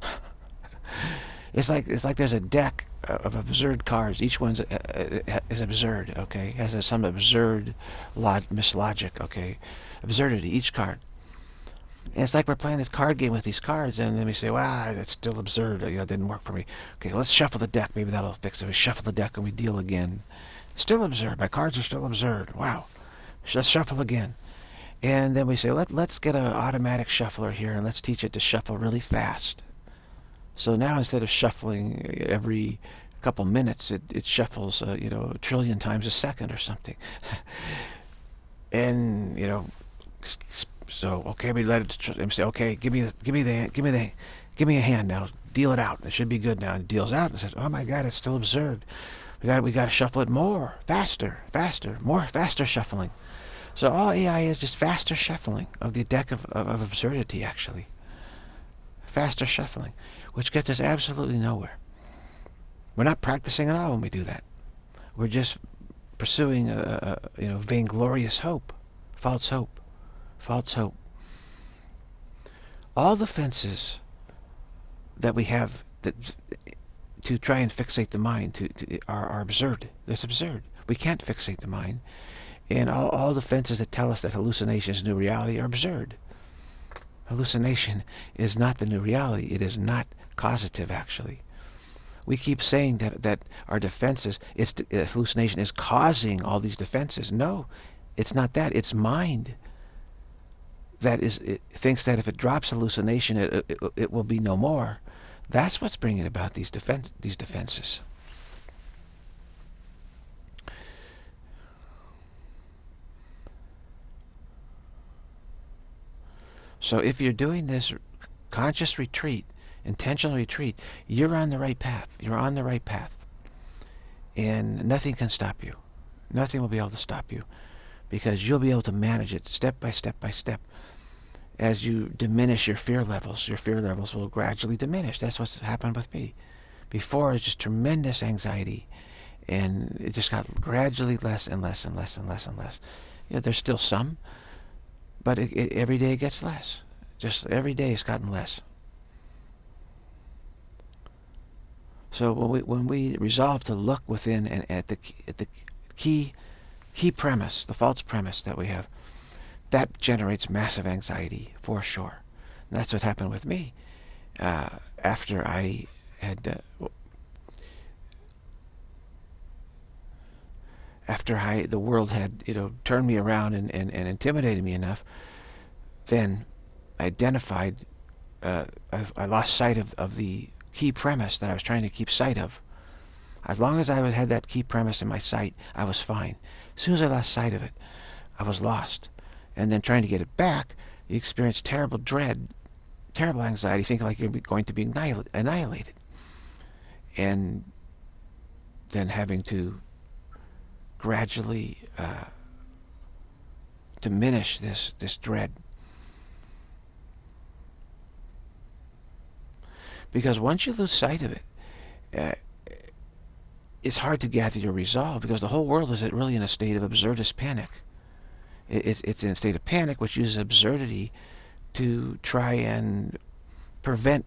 It's like, it's like there's a deck of absurd cards. Each one's uh, is absurd, okay? Has some absurd log mislogic, okay? Absurdity, each card. And it's like we're playing this card game with these cards, and then we say, wow, that's still absurd. You know, it didn't work for me. Okay, let's shuffle the deck. Maybe that'll fix it. We shuffle the deck and we deal again. Still absurd. My cards are still absurd. Wow. Let's shuffle again. And then we say, Let, let's get an automatic shuffler here, and let's teach it to shuffle really fast. So now instead of shuffling every couple minutes, it, it shuffles, uh, you know, a trillion times a second or something. And, you know, so, okay, we let it, and say, okay, give me the, give me the, give me the, give me a hand now, deal it out. It should be good now. And it deals out and says, oh my God, it's still absurd. We got, we got to shuffle it more, faster, faster, more, faster shuffling. So all A I is just faster shuffling of the deck of, of, of absurdity, actually. Faster shuffling, which gets us absolutely nowhere. We're not practicing at all when we do that. We're just pursuing a, a you know, vainglorious hope, false hope, false hope. All the fences that we have that to try and fixate the mind to, to are, are absurd. That's absurd. We can't fixate the mind. And all, all the fences that tell us that hallucination is new reality are absurd. Hallucination is not the new reality. It is not causative, actually. We keep saying that, that our defenses, it's, uh, hallucination is causing all these defenses. No, it's not that. It's mind that is, it thinks that if it drops hallucination, it, it, it will be no more. That's what's bringing about these, defense, these defenses. So if you're doing this conscious retreat, intentional retreat, you're on the right path. You're on the right path. And nothing can stop you. Nothing will be able to stop you, because you'll be able to manage it step by step by step. As you diminish your fear levels, your fear levels will gradually diminish. That's what's happened with me. Before, it was just tremendous anxiety, and it just got gradually less and less and less and less and less. Yeah, there's still some, but it, it, every day it gets less. Just every day it's gotten less. So when we when we resolve to look within and at the at the key key premise, the false premise that we have, that generates massive anxiety for sure. And that's what happened with me uh, after I had uh, after I the world had you know turned me around and, and, and intimidated me enough. Then I identified, uh, I, I lost sight of, of the key premise that I was trying to keep sight of. As long as I had that key premise in my sight, I was fine. As soon as I lost sight of it, I was lost. And then trying to get it back, you experience terrible dread, terrible anxiety, thinking like you're going to be annihilated. And then having to gradually uh, diminish this, this dread. Because once you lose sight of it, uh, it's hard to gather your resolve because the whole world is really in a state of absurdist panic. It's, it's in a state of panic which uses absurdity to try and prevent,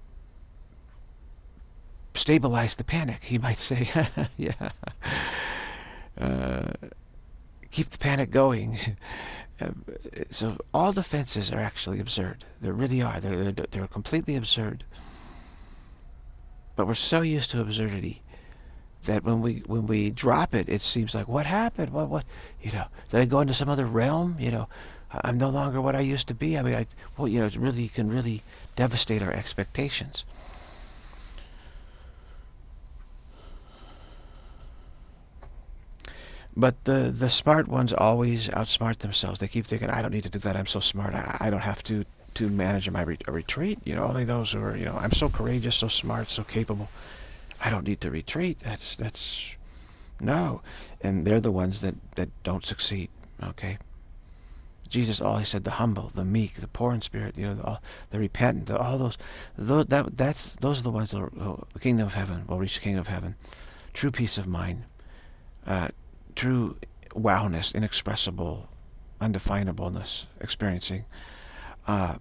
stabilize the panic, he might say. Yeah. Uh, keep the panic going. So all defenses are actually absurd. They really are. They're, they're, they're completely absurd. But we're so used to absurdity that when we when we drop it, it seems like, what happened? What what you know? Did I go into some other realm? You know, I'm no longer what I used to be. I mean, I well, you know, it really can really devastate our expectations. But the the smart ones always outsmart themselves. They keep thinking, I don't need to do that. I'm so smart. I, I don't have to to manage my re a retreat. You know, only those who are, you know, I'm so courageous, so smart, so capable. I don't need to retreat. That's that's no. And they're the ones that that don't succeed. Okay. Jesus always said the humble, the meek, the poor in spirit, you know, the, the repentant, the, all those, those that that's those are the ones that will, the kingdom of heaven will reach the kingdom of heaven. True peace of mind. Uh, true wowness, inexpressible, undefinableness, experiencing. Uh,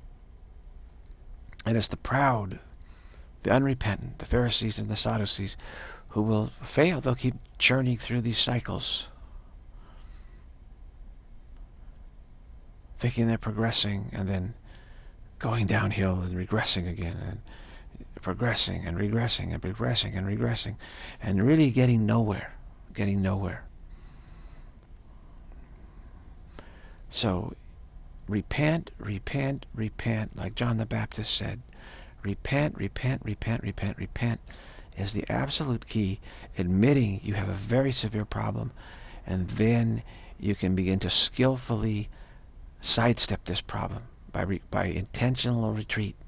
and it's the proud, the unrepentant, the Pharisees and the Sadducees, who will fail. They'll keep churning through these cycles, thinking they're progressing and then going downhill and regressing again, and progressing and regressing and regressing and regressing, and really getting nowhere, getting nowhere. So repent, repent, repent, like John the Baptist said. Repent, repent, repent, repent, repent is the absolute key, admitting you have a very severe problem, and then you can begin to skillfully sidestep this problem by, re by intentional retreat.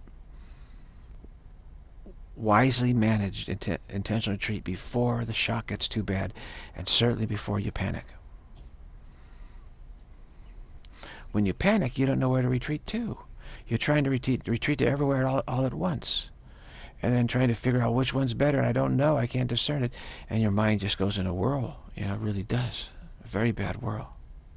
Wisely managed int intentional retreat before the shock gets too bad, and certainly before you panic. When you panic, you don't know where to retreat to. You're trying to retreat, retreat to everywhere all, all at once. And then trying to figure out which one's better. I don't know. I can't discern it. And your mind just goes in a whirl. You know, it really does. A very bad whirl.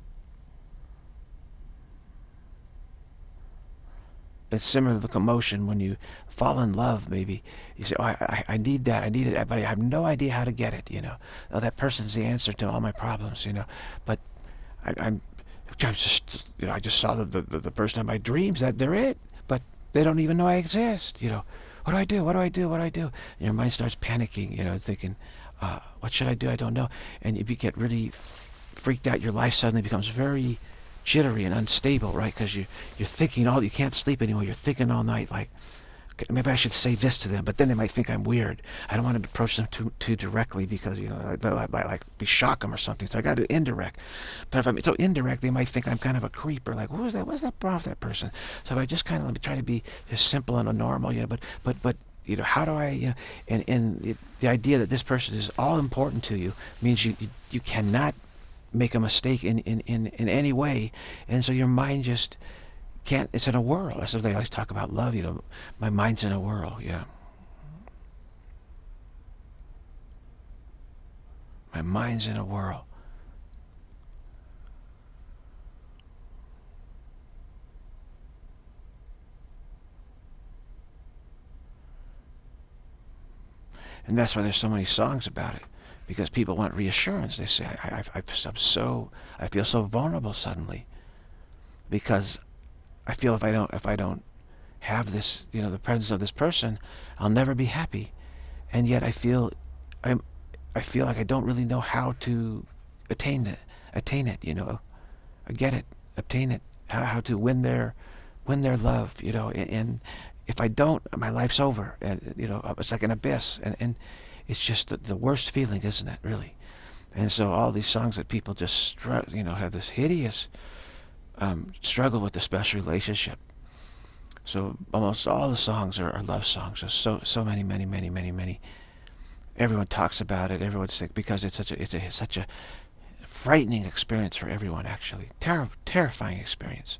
It's similar to the commotion when you fall in love, maybe. You say, oh, I, I, I need that, I need it, but I have no idea how to get it, you know. Oh, that person's the answer to all my problems, you know. But I, I'm, I just, you know, I just saw the, the, the person in my dreams, that they're it. But they don't even know I exist, you know. What do I do? What do I do? What do I do? And your mind starts panicking, you know, thinking, uh, what should I do? I don't know. And you get really freaked out. Your life suddenly becomes very jittery and unstable, right? Because you, you're thinking all, you can't sleep anymore. You're thinking all night, like, okay, maybe I should say this to them, but then they might think I'm weird. I don't want to approach them too too directly because, you know, I might like be shock them or something. So I got to indirect. But if I'm so indirect, they might think I'm kind of a creeper. Like, who's that? What's that problem with that person? So if I just kind of try to be just simple and normal, you know, but but but you know, how do I, you know, and and it, the idea that this person is all important to you means you you, you cannot make a mistake in, in, in, in any way. And so your mind just can't, it's in a whirl. That's what they always talk about love, you know, my mind's in a whirl, yeah. My mind's in a whirl. And that's why there's so many songs about it. Because people want reassurance. They say, I, I, I, I'm so, I feel so vulnerable suddenly, because I feel if I don't, if I don't have this, you know, the presence of this person, I'll never be happy, and yet I feel, I'm, I feel like I don't really know how to attain it, attain it, you know, get it, obtain it, how, how to win their, win their love, you know, and, and if I don't, my life's over, and you know, it's like an abyss, and and. It's just the, the worst feeling, isn't it, really? And so all these songs that people just, you know, have this hideous um, struggle with the special relationship. So almost all the songs are, are love songs. There's so so many, many, many, many, many. Everyone talks about it. Everyone's sick because it's such a it's a it's such a frightening experience for everyone. Actually, Ter terrifying experience.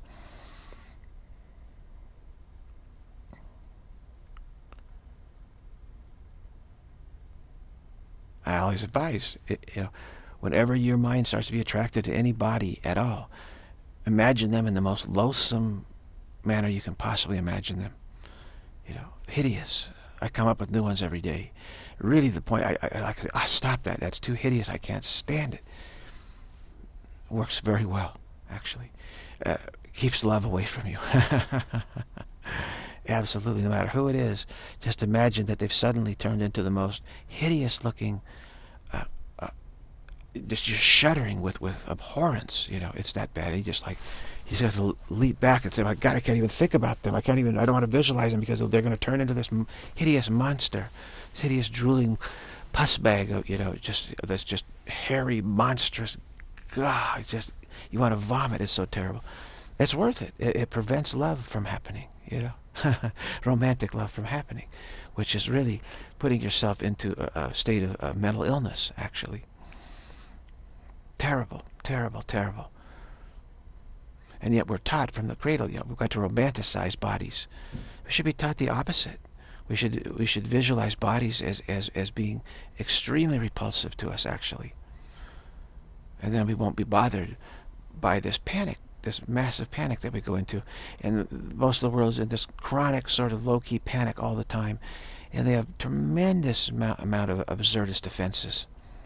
I always advise, it, you know, whenever your mind starts to be attracted to any body at all, imagine them in the most loathsome manner you can possibly imagine them. You know, hideous. I come up with new ones every day. Really, the point, I, I, I, I stop that. That's too hideous. I can't stand it. Works very well, actually. Uh, keeps love away from you. Absolutely, no matter who it is, just imagine that they've suddenly turned into the most hideous-looking, uh, uh, just you're shuddering with, with abhorrence. You know, it's that bad. He just like, he's got to leap back and say, my God, I can't even think about them. I can't even, I don't want to visualize them because they're going to turn into this hideous monster, this hideous drooling pus bag, of, you know, just, that's just hairy, monstrous, God, just, you want to vomit. It's so terrible. It's worth it. It, it prevents love from happening, you know. Romantic love from happening, which is really putting yourself into a, a state of uh, mental illness, actually. Terrible, terrible, terrible. And yet we're taught from the cradle, you know, we've got to romanticize bodies. We should be taught the opposite. We should we should visualize bodies as, as, as being extremely repulsive to us, actually. And then we won't be bothered by this panic, this massive panic that we go into. And most of the world is in this chronic sort of low-key panic all the time. And they have tremendous amount, amount of absurdist defenses.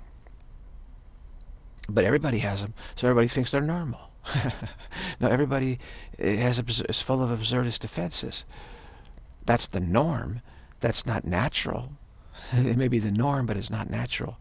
But everybody has them, so everybody thinks they're normal. No, everybody has is full of absurdist defenses. That's the norm. That's not natural. It may be the norm, but it's not natural.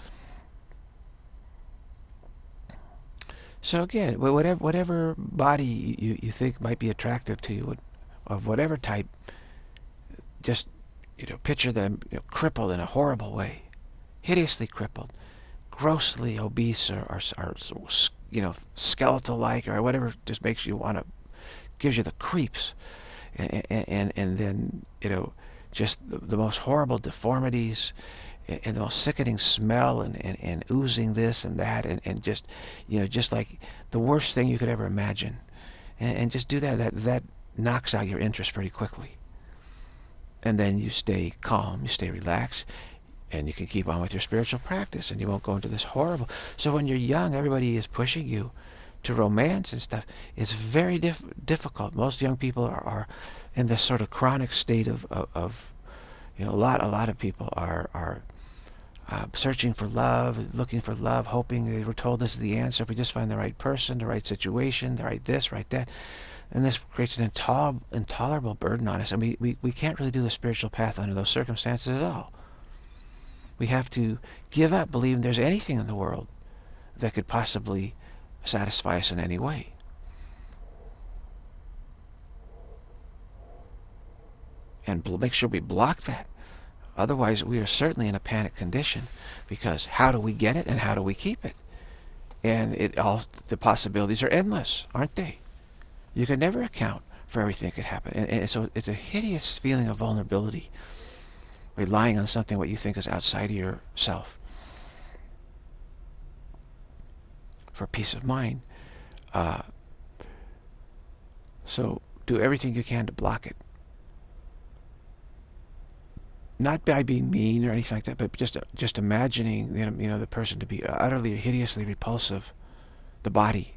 So again, whatever whatever body you, you think might be attractive to you, of whatever type, just, you know, picture them, you know, crippled in a horrible way, hideously crippled, grossly obese, or, or, or you know, skeletal-like, or whatever just makes you want to, gives you the creeps, and and and then, you know, just the, the most horrible deformities, and the most sickening smell, and, and, and oozing this and that, and, and just, you know, just like the worst thing you could ever imagine. And, and just do that. That that knocks out your interest pretty quickly. And then you stay calm, you stay relaxed, and you can keep on with your spiritual practice, and you won't go into this horrible. So when you're young, everybody is pushing you to romance and stuff. It's very diff difficult. Most young people are, are in this sort of chronic state of, of, of you know, a lot, a lot of people are, are uh, searching for love, looking for love, hoping they were told this is the answer. If we just find the right person, the right situation, the right this, right that. And this creates an intolerable, intolerable burden on us. And we, we, we can't really do the spiritual path under those circumstances at all. We have to give up believing there's anything in the world that could possibly satisfy us in any way. And make sure we block that. Otherwise, we are certainly in a panic condition, because how do we get it and how do we keep it? And it all the possibilities are endless, aren't they? You can never account for everything that could happen. And, and so it's a hideous feeling of vulnerability, relying on something what you think is outside of yourself for peace of mind. Uh, so do everything you can to block it. Not by being mean or anything like that, but just just imagining, you know, you know, the person to be utterly, hideously repulsive, the body.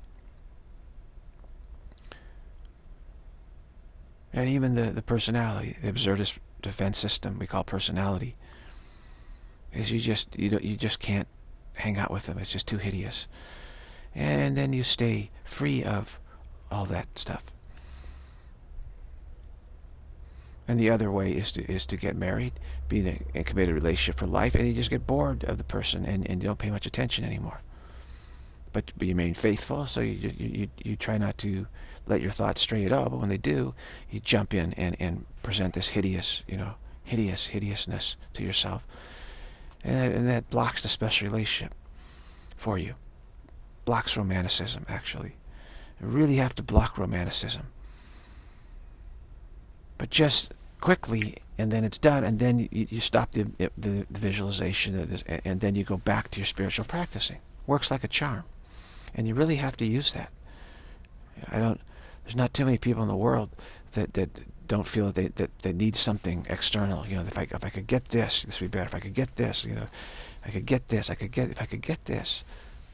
And even the, the personality, the absurdist defense system we call personality, is you just you don't you just can't hang out with them. It's just too hideous. And then you stay free of all that stuff. And the other way is to is to get married, be in a, a committed relationship for life, and you just get bored of the person, and, and you don't pay much attention anymore. But, but you remain faithful, so you, you, you, you try not to let your thoughts stray at all, but when they do, you jump in and, and present this hideous, you know, hideous, hideousness to yourself. And, and that blocks the special relationship for you. Blocks romanticism, actually. You really have to block romanticism. But just quickly, and then it's done, and then you, you stop the, the, the visualization, and then you go back to your spiritual practicing. Works like a charm. And you really have to use that. I don't, there's not too many people in the world that, that don't feel that they, that they need something external. You know, if I, if I could get this, this would be better. If I could get this, you know, I could get this, I could get, if I could get this.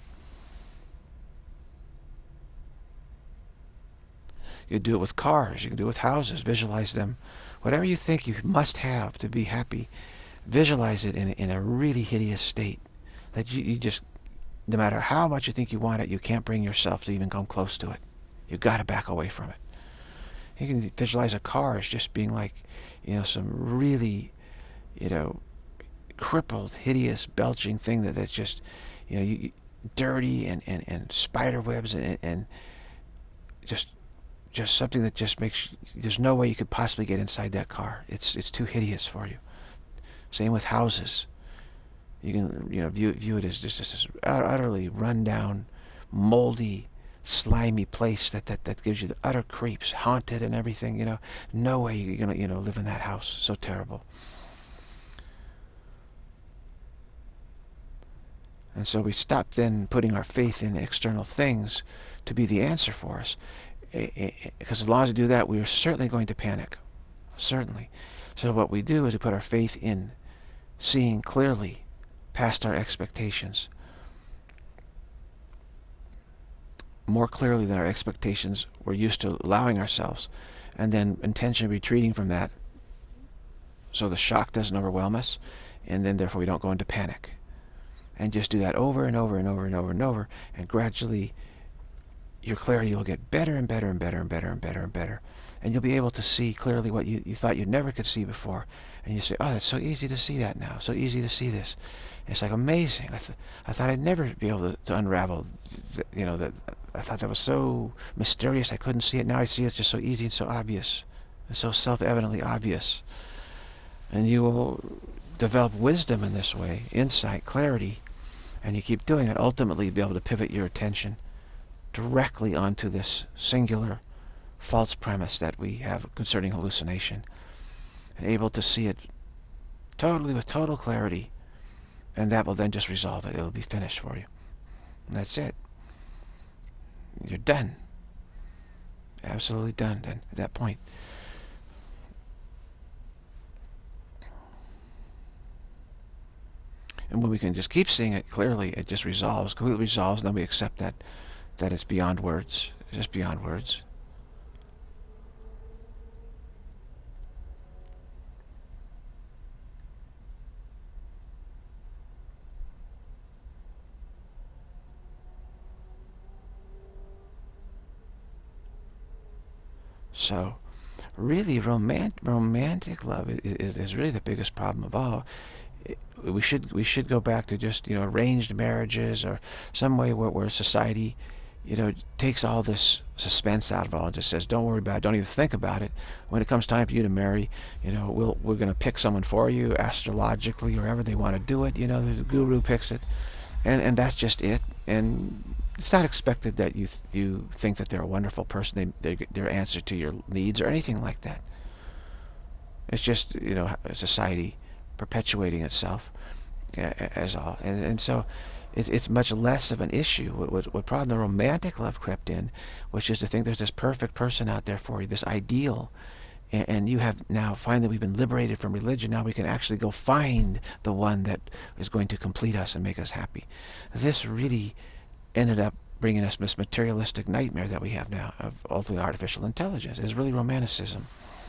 You can do it with cars, you can do it with houses, visualize them. Whatever you think you must have to be happy, visualize it in, in a really hideous state. That you, you just, no matter how much you think you want it, you can't bring yourself to even come close to it. You've got to back away from it. You can visualize a car as just being like, you know, some really, you know, crippled, hideous, belching thing that, that's just, you know, you, dirty and, and, and spider webs and, and just just something that just makes, there's no way you could possibly get inside that car. It's it's too hideous for you. Same with houses. You can, you know, view, view it as just this utterly run-down, moldy, slimy place that, that, that gives you the utter creeps, haunted and everything, you know. No way you're going to, you know, live in that house. So terrible. And so we stop then putting our faith in external things to be the answer for us. Because as long as we do that, we are certainly going to panic. Certainly. So what we do is we put our faith in seeing clearly past our expectations. More clearly than our expectations we're used to allowing ourselves. And then intentionally retreating from that so the shock doesn't overwhelm us. And then therefore we don't go into panic. And just do that over and over and over and over and over. And gradually your clarity will get better and better and better and better and better and better. And you'll be able to see clearly what you, you thought you never could see before. And you say, oh, that's so easy to see that now. So easy to see this. And it's like amazing. I, th I thought I'd never be able to, to unravel, you know, that. I thought that was so mysterious I couldn't see it. Now I see it's just so easy and so obvious. It's so self-evidently obvious. And you will develop wisdom in this way, insight, clarity. And you keep doing it. Ultimately, you'll be able to pivot your attention directly onto this singular false premise that we have concerning hallucination, and able to see it totally with total clarity, and that will then just resolve it. It'll be finished for you. And that's it. You're done. Absolutely done then at that point. And when we can just keep seeing it clearly, it just resolves, completely resolves, and then we accept that that it's beyond words. It's just beyond words. So, really, romant romantic love is, is really the biggest problem of all. We should we should go back to just, you know, arranged marriages or some way where, where society, you know, takes all this suspense out of it all and just says, don't worry about it, don't even think about it. When it comes time for you to marry, you know, we'll, we're going to pick someone for you astrologically or however they want to do it. You know, the guru picks it, and and that's just it. And it's not expected that you th you think that they're a wonderful person, they they're, they're answer to your needs or anything like that. It's just, you know, society perpetuating itself as all, and and so it's it's much less of an issue. What what, what problem the romantic love crept in, which is to think there's this perfect person out there for you, this ideal, and, and you have now finally we've been liberated from religion. Now we can actually go find the one that is going to complete us and make us happy. This really ended up bringing us this materialistic nightmare that we have now of ultimately artificial intelligence. It's really romanticism.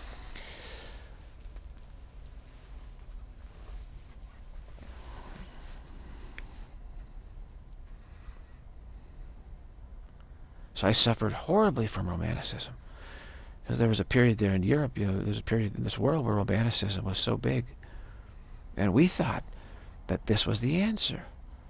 So I suffered horribly from romanticism. Because there was a period there in Europe, you know, there was a period in this world where romanticism was so big. And we thought that this was the answer.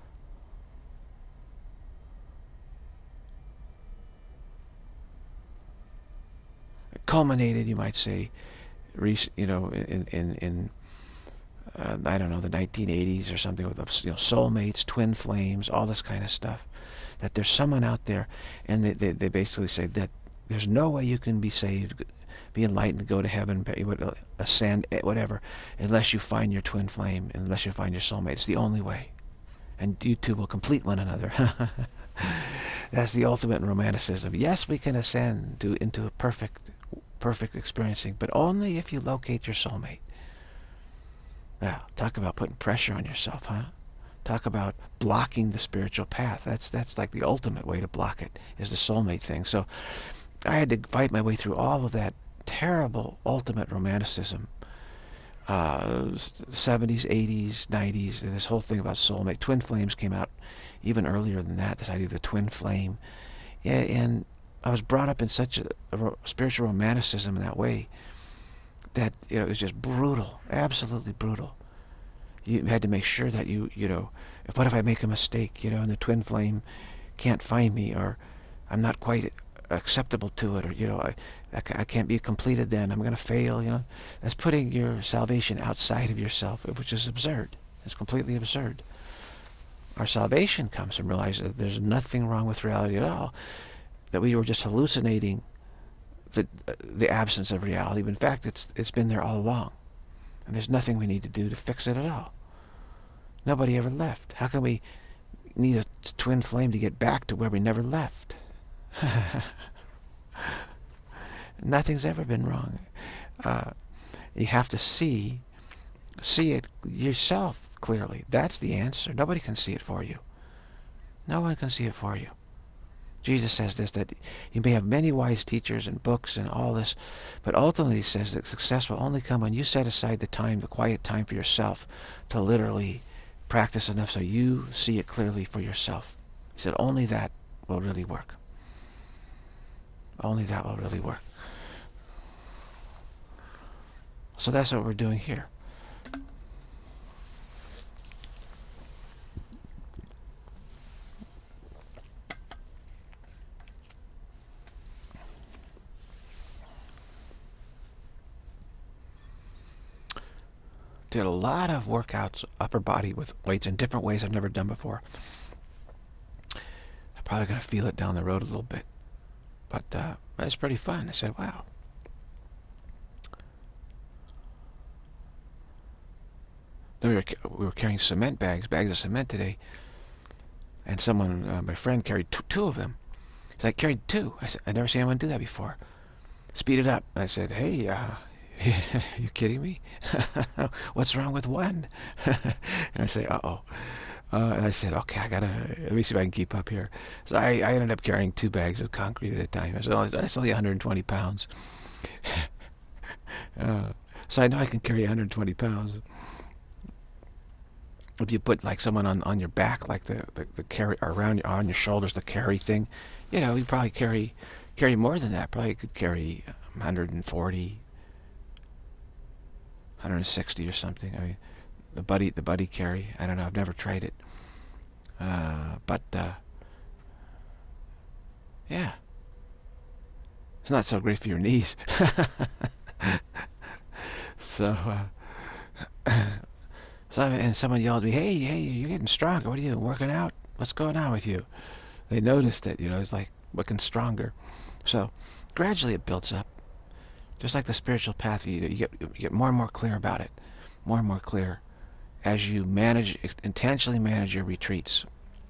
It culminated, you might say, you know, in, in, in uh, I don't know, the nineteen eighties or something, with, you know, soulmates, twin flames, all this kind of stuff. That there's someone out there, and they, they, they basically say that there's no way you can be saved, be enlightened, go to heaven, ascend, whatever, unless you find your twin flame, unless you find your soulmate. It's the only way. And you two will complete one another. That's the ultimate in romanticism. Yes, we can ascend to, into a perfect perfect experiencing, but only if you locate your soulmate. Now, talk about putting pressure on yourself, huh? Talk about blocking the spiritual path. That's that's like the ultimate way to block it, is the soulmate thing. So I had to fight my way through all of that terrible ultimate romanticism. Uh, seventies, eighties, nineties, this whole thing about soulmate. Twin flames came out even earlier than that, this idea of the twin flame. And I was brought up in such a, a spiritual romanticism in that way that, you know, it was just brutal, absolutely brutal. You had to make sure that you, you know, if what if I make a mistake, you know, and the twin flame can't find me, or I'm not quite acceptable to it, or, you know, I, I can't be completed then, I'm going to fail, you know. That's putting your salvation outside of yourself, which is absurd. It's completely absurd. Our salvation comes from realizing that there's nothing wrong with reality at all, that we were just hallucinating the, the absence of reality, but in fact it's, it's been there all along. And there's nothing we need to do to fix it at all. Nobody ever left. How can we need a twin flame to get back to where we never left? Nothing's ever been wrong. Uh, you have to see, see it yourself clearly. That's the answer. Nobody can see it for you. No one can see it for you. Jesus says this, that you may have many wise teachers and books and all this, but ultimately he says that success will only come when you set aside the time, the quiet time for yourself, to literally practice enough so you see it clearly for yourself. He said only that will really work. Only that will really work. So that's what we're doing here. Did a lot of workouts, upper body with weights in different ways I've never done before. I'm probably going to feel it down the road a little bit. But uh, it's pretty fun. I said, wow. Then we were, we were carrying cement bags, bags of cement today. And someone, uh, my friend, carried two, two of them. He's like, carried two. I said, I've never seen anyone do that before. Speed it up. And I said, hey, uh, you kidding me? What's wrong with one? And I say, uh-oh. Uh, and I said, okay, I gotta, let me see if I can keep up here. So I, I ended up carrying two bags of concrete at a time. I said, oh, that's only one hundred twenty pounds. uh, so I know I can carry one hundred twenty pounds. If you put like someone on, on your back, like the, the, the carry, or around your, on your shoulders, the carry thing, you know, you probably carry, carry more than that. Probably could carry one hundred forty, one hundred sixty or something. I mean, the buddy, the buddy carry. I don't know. I've never tried it. Uh, but uh, yeah, it's not so great for your knees. so, uh, so and someone yelled at me, "Hey, hey, you're getting stronger. What are you doing? Working out? What's going on with you?" They noticed it. You know, it's like looking stronger. So gradually it builds up. Just like the spiritual path, you, you get you get more and more clear about it, more and more clear, as you manage, intentionally manage your retreats.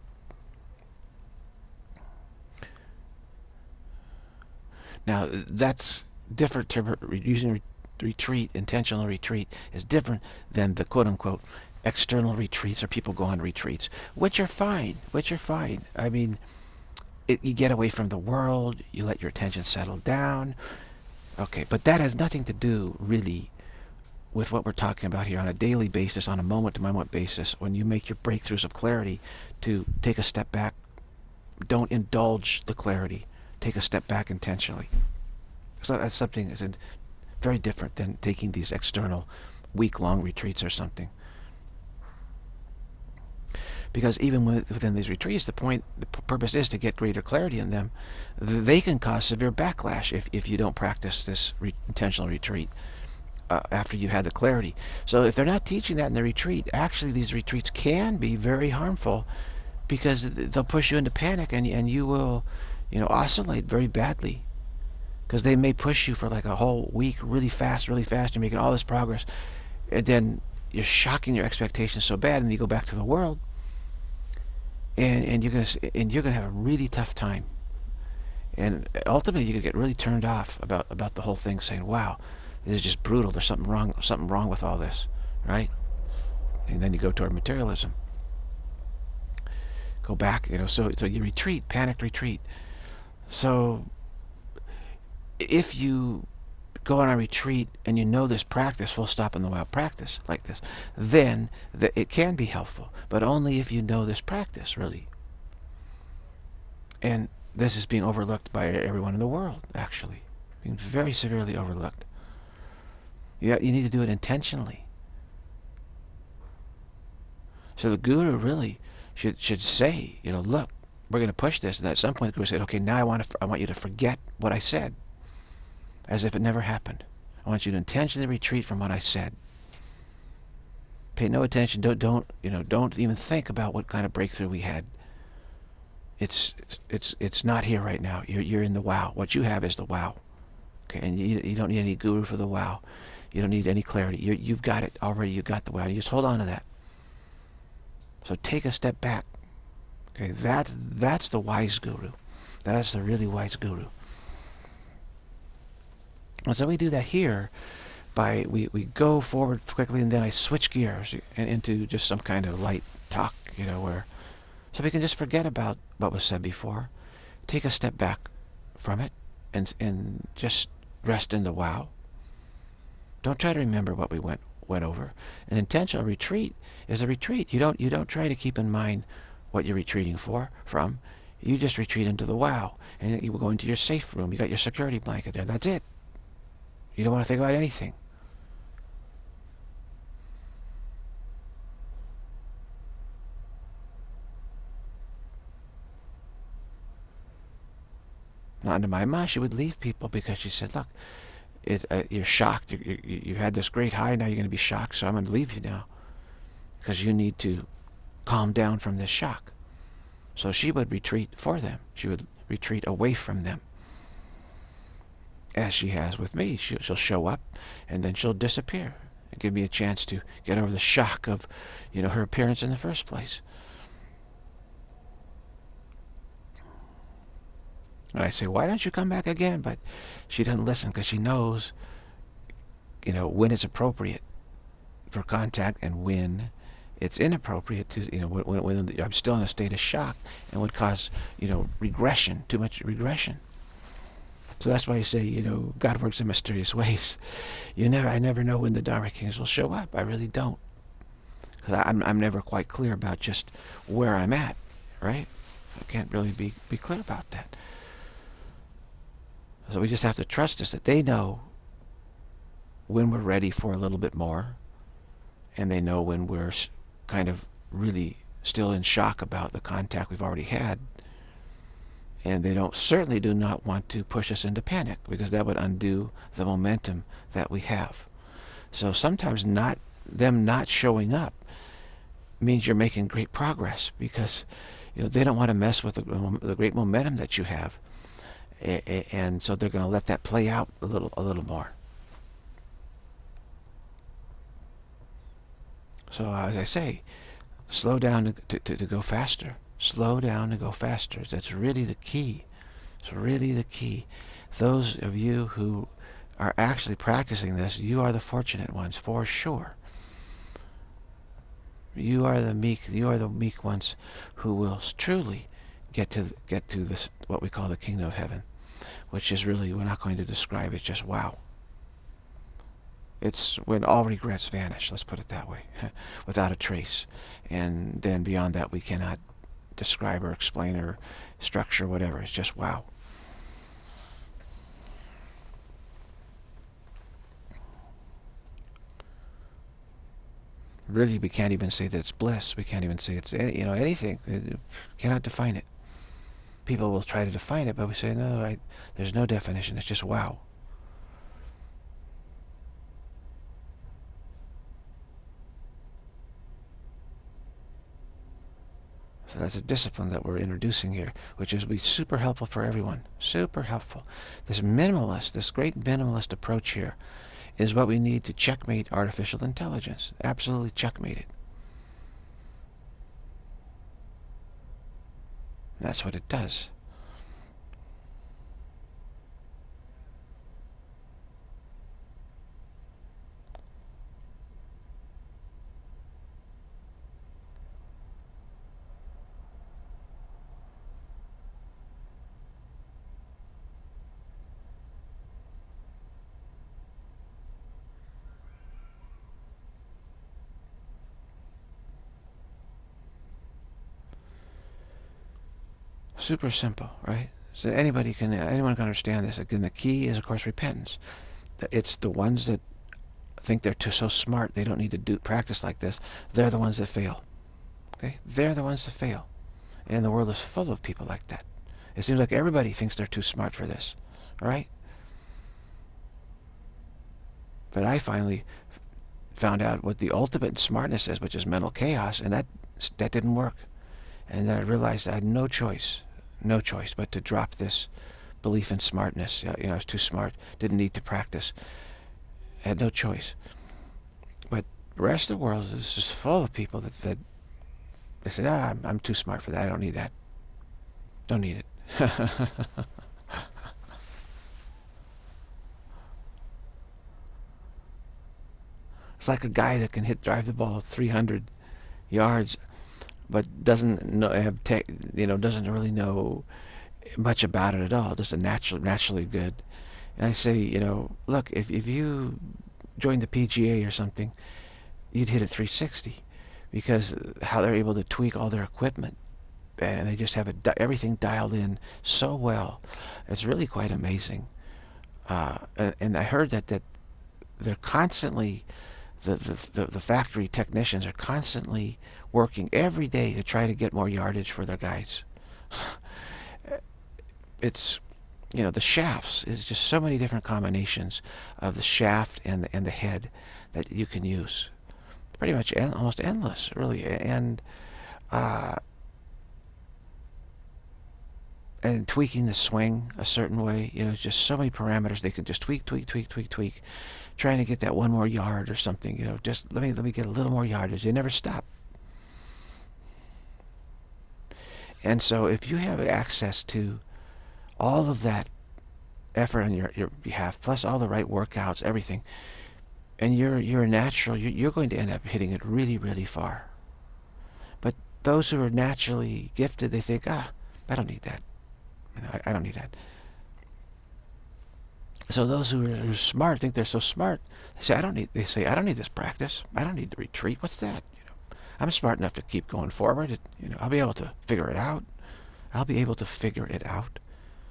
Now that's different. To using re retreat, intentional retreat, is different than the quote-unquote external retreats, or people go on retreats, which are fine, which are fine. I mean, it, you get away from the world, you let your attention settle down. Okay, but that has nothing to do, really, with what we're talking about here on a daily basis, on a moment-to-moment basis, when you make your breakthroughs of clarity, to take a step back. Don't indulge the clarity. Take a step back intentionally. So that's something that's very different than taking these external week-long retreats or something. Because even within these retreats, the point, the purpose is to get greater clarity in them. They can cause severe backlash if, if you don't practice this re intentional retreat uh, after you had the clarity. So if they're not teaching that in the retreat, actually these retreats can be very harmful, because they'll push you into panic, and, and you will, you know, oscillate very badly. Because they may push you for like a whole week really fast, really fast, you're making all this progress, and then you're shocking your expectations so bad, and then you go back to the world. And, and you're gonna and you're gonna have a really tough time. And ultimately, you could get really turned off about, about the whole thing, saying, wow, this is just brutal. There's something wrong, something wrong with all this, right? And then you go toward materialism. Go back, you know, so, so you retreat, panicked retreat. So if you go on a retreat and you know this practice, full stop in the wild practice like this, then the, it can be helpful, but only if you know this practice, really. And this is being overlooked by everyone in the world, actually. Being very severely overlooked. You, you need to do it intentionally. So the guru really should should say, you know, look, we're going to push this. And at some point the guru said, okay, now I want to, I want you to forget what I said, as if it never happened. I want you to intentionally retreat from what I said. Pay no attention. Don't don't you know? Don't even think about what kind of breakthrough we had. It's it's it's not here right now. You're you're in the wow. What you have is the wow. Okay, and you you don't need any guru for the wow. You don't need any clarity. You you've got it already. You got the wow. You just hold on to that. So take a step back. Okay, that that's the wise guru. That's the really wise guru. And so we do that here by we, we go forward quickly, and then I switch gears into just some kind of light talk, you know, where so we can just forget about what was said before, take a step back from it, and and just rest in the wow. Don't try to remember what we went went over. An intentional retreat is a retreat. You don't you don't try to keep in mind what you're retreating for from. You just retreat into the wow, and you go into your safe room. You got your security blanket there. That's it. You don't want to think about anything. Not under my ma, she would leave people because she said, look, it, uh, you're shocked. You, you, you've had this great high, now you're going to be shocked, so I'm going to leave you now. Because you need to calm down from this shock. So she would retreat for them. She would retreat away from them. As she has with me. She'll, she'll show up, and then she'll disappear. And give me a chance to get over the shock of, you know, her appearance in the first place. And I say, why don't you come back again? But she doesn't listen because she knows, you know, when it's appropriate for contact and when it's inappropriate to, you know, when, when I'm still in a state of shock and would cause, you know, regression, too much regression. So that's why you say, you know, God works in mysterious ways. You never, I never know when the Dharma Kings will show up. I really don't. Because I'm, I'm never quite clear about just where I'm at, right? I can't really be, be clear about that. So we just have to trust this, that they know when we're ready for a little bit more, and they know when we're kind of really still in shock about the contact we've already had, and they don't certainly do not want to push us into panic, because that would undo the momentum that we have. So sometimes not them not showing up means you're making great progress, because you know they don't want to mess with the, the great momentum that you have. And so they're going to let that play out a little, a little more. So as I say, slow down to, to, to go faster. Slow down to go faster. That's really the key. It's really the key. Those of you who are actually practicing this, you are the fortunate ones, for sure. You are the meek. You are the meek ones who will truly get to get to this what we call the kingdom of heaven, which is really, we're not going to describe. It's just wow. It's when all regrets vanish. Let's put it that way, without a trace. And then beyond that, we cannot describe or explain or structure whatever. It's just wow. Really, we can't even say that it's bliss. We can't even say it's any, you know anything. We cannot define it. People will try to define it, but we say no. I, there's no definition. It's just wow. So that's a discipline that we're introducing here, which is be super helpful for everyone. Super helpful. This minimalist, this great minimalist approach here, is what we need to checkmate artificial intelligence. Absolutely checkmate it. That's what it does. Super simple, right? So anybody can, anyone can understand this. Again, the key is, of course, repentance. It's the ones that think they're too so smart, they don't need to do practice like this. They're the ones that fail. Okay, they're the ones that fail, and the world is full of people like that. It seems like everybody thinks they're too smart for this, right? But I finally found out what the ultimate smartness is, which is mental chaos, and that that didn't work. And then I realized I had no choice, no choice, but to drop this belief in smartness. You know, I was too smart, didn't need to practice. I had no choice. But the rest of the world is just full of people that, that they said, ah, I'm, I'm too smart for that. I don't need that. Don't need it. It's like a guy that can hit drive the ball three hundred yards, but doesn't know, have te you know doesn't really know much about it at all. Just a natural, naturally good. And I say, you know, look, if if you joined the P G A or something, you'd hit it three sixty, because how they're able to tweak all their equipment, and they just have it everything dialed in so well. It's really quite amazing. Uh, and, and I heard that that they're constantly the, the the factory technicians are constantly working every day to try to get more yardage for their guys. It's, you know, the shafts is just so many different combinations of the shaft and the, and the head that you can use. Pretty much en almost endless, really. And uh, and tweaking the swing a certain way, you know, just so many parameters they could just tweak, tweak, tweak, tweak, tweak, trying to get that one more yard or something. You know, just let me let me get a little more yardage. They never stop. And so, if you have access to all of that effort on your, your behalf, plus all the right workouts, everything, and you're you're a natural, you're, you're going to end up hitting it really, really far. But those who are naturally gifted, they think, ah, I don't need that. You know, I, I don't need that. So those who are, who are smart think they're so smart. They say, I don't need. They say, I don't need this practice. I don't need the retreat. What's that? You know, I'm smart enough to keep going forward. It, you know, I'll be able to figure it out. I'll be able to figure it out.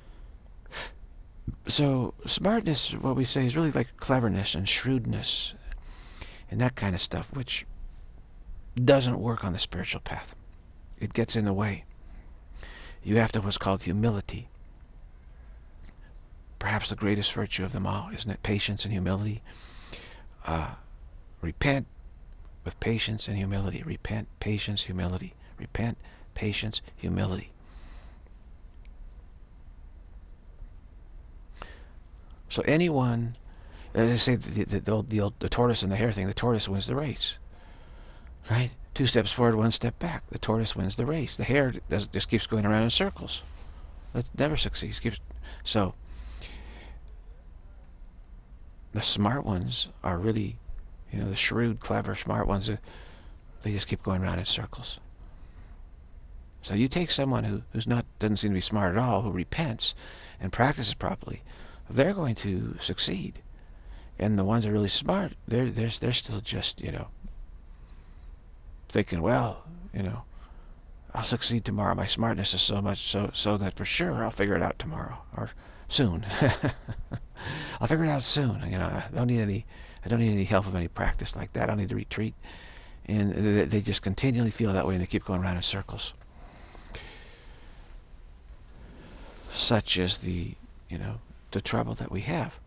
So smartness, what we say, is really like cleverness and shrewdness and that kind of stuff, which doesn't work on the spiritual path. It gets in the way. You have to what's called humility. Perhaps the greatest virtue of them all, isn't it? Patience and humility. Uh, repent with patience and humility. Repent, patience, humility. Repent, patience, humility. So anyone, as I say, the, the, the, old, the, old, the tortoise and the hare thing, the tortoise wins the race. Right? Two steps forward, one step back. The tortoise wins the race. The hare does, just keeps going around in circles. It never succeeds. Keeps, so, the smart ones are really, you know, the shrewd, clever, smart ones, they just keep going around in circles. So you take someone who, who's not, doesn't seem to be smart at all, who repents and practices properly, they're going to succeed. And the ones that are really smart, they're, they're, they're still just, you know, thinking, well, you know, I'll succeed tomorrow. My smartness is so much so so that for sure I'll figure it out tomorrow or soon. I'll figure it out soon. You know, I don't need any. I don't need any help of any practice like that. I don't need to retreat. And they, they just continually feel that way, and they keep going around in circles. Such is the, you know, the trouble that we have.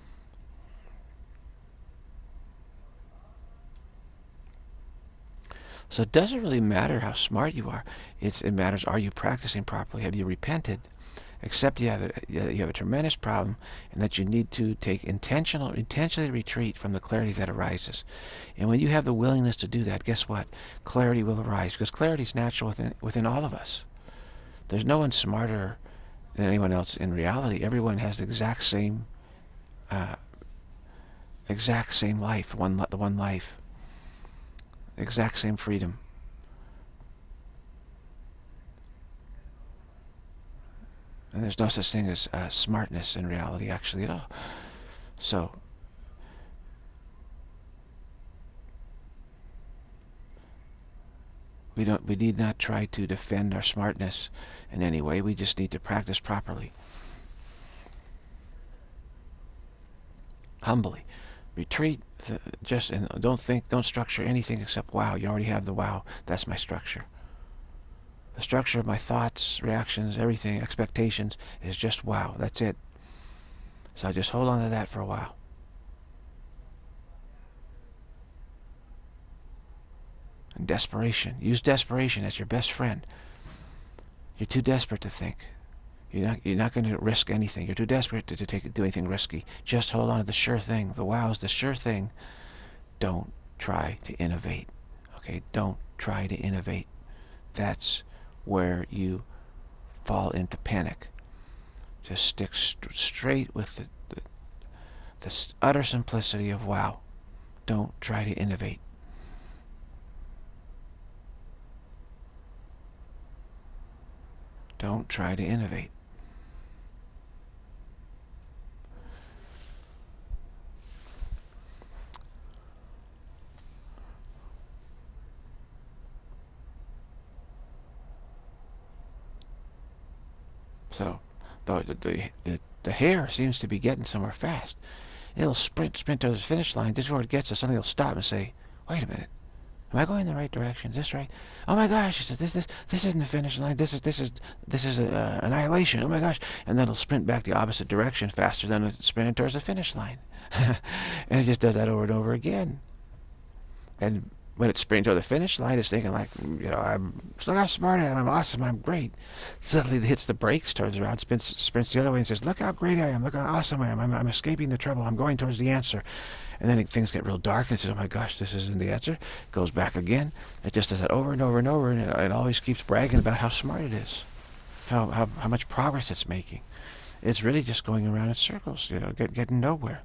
So it doesn't really matter how smart you are. It's, it matters, are you practicing properly? Have you repented? Except you have a, you have a tremendous problem, and that you need to take intentional, intentionally retreat from the clarity that arises. And when you have the willingness to do that, guess what? Clarity will arise, because clarity is natural within, within all of us. There's no one smarter than anyone else in reality. Everyone has the exact same, uh, exact same life, one the one life. Exact same freedom. And there's no such thing as uh, smartness in reality, actually, at all. So, We don't. We need not try to defend our smartness in any way. We just need to practice properly, humbly. Retreat. Just and don't think. Don't structure anything except wow. You already have the wow. That's my structure. The structure of my thoughts, reactions, everything, expectations is just wow. That's it. So I just hold on to that for a while. And desperation. Use desperation as your best friend. You're too desperate to think. You're not, you're not going to risk anything. You're too desperate to, to take, do anything risky. Just hold on to the sure thing. The wow is the sure thing. Don't try to innovate. Okay? Don't try to innovate. That's where you fall into panic. Just stick st straight with the, the, the utter simplicity of wow. Don't try to innovate. Don't try to innovate. So, the, the, the, the hare seems to be getting somewhere fast. It'll sprint, sprint to the finish line. Just before it gets to something, it'll stop and say, wait a minute. Am I going in the right direction? Is this right? Oh my gosh! This this this isn't the finish line. This is this is this is a, uh, annihilation. Oh my gosh! And then it'll sprint back the opposite direction faster than it's sprinting towards the finish line, and it just does that over and over again. And when it's sprinting toward the finish line, it's thinking like, you know, I'm look how smart I am. I'm awesome. I'm great. Suddenly it hits the brakes, turns around, sprints sprints the other way, and says, look how great I am. Look how awesome I am. I'm I'm escaping the trouble. I'm going towards the answer. And then it, things get real dark, and it says, oh my gosh, this isn't the answer. Goes back again. It just does that over and over and over, and it, it always keeps bragging about how smart it is, how, how, how much progress it's making. It's really just going around in circles, you know, get, getting nowhere.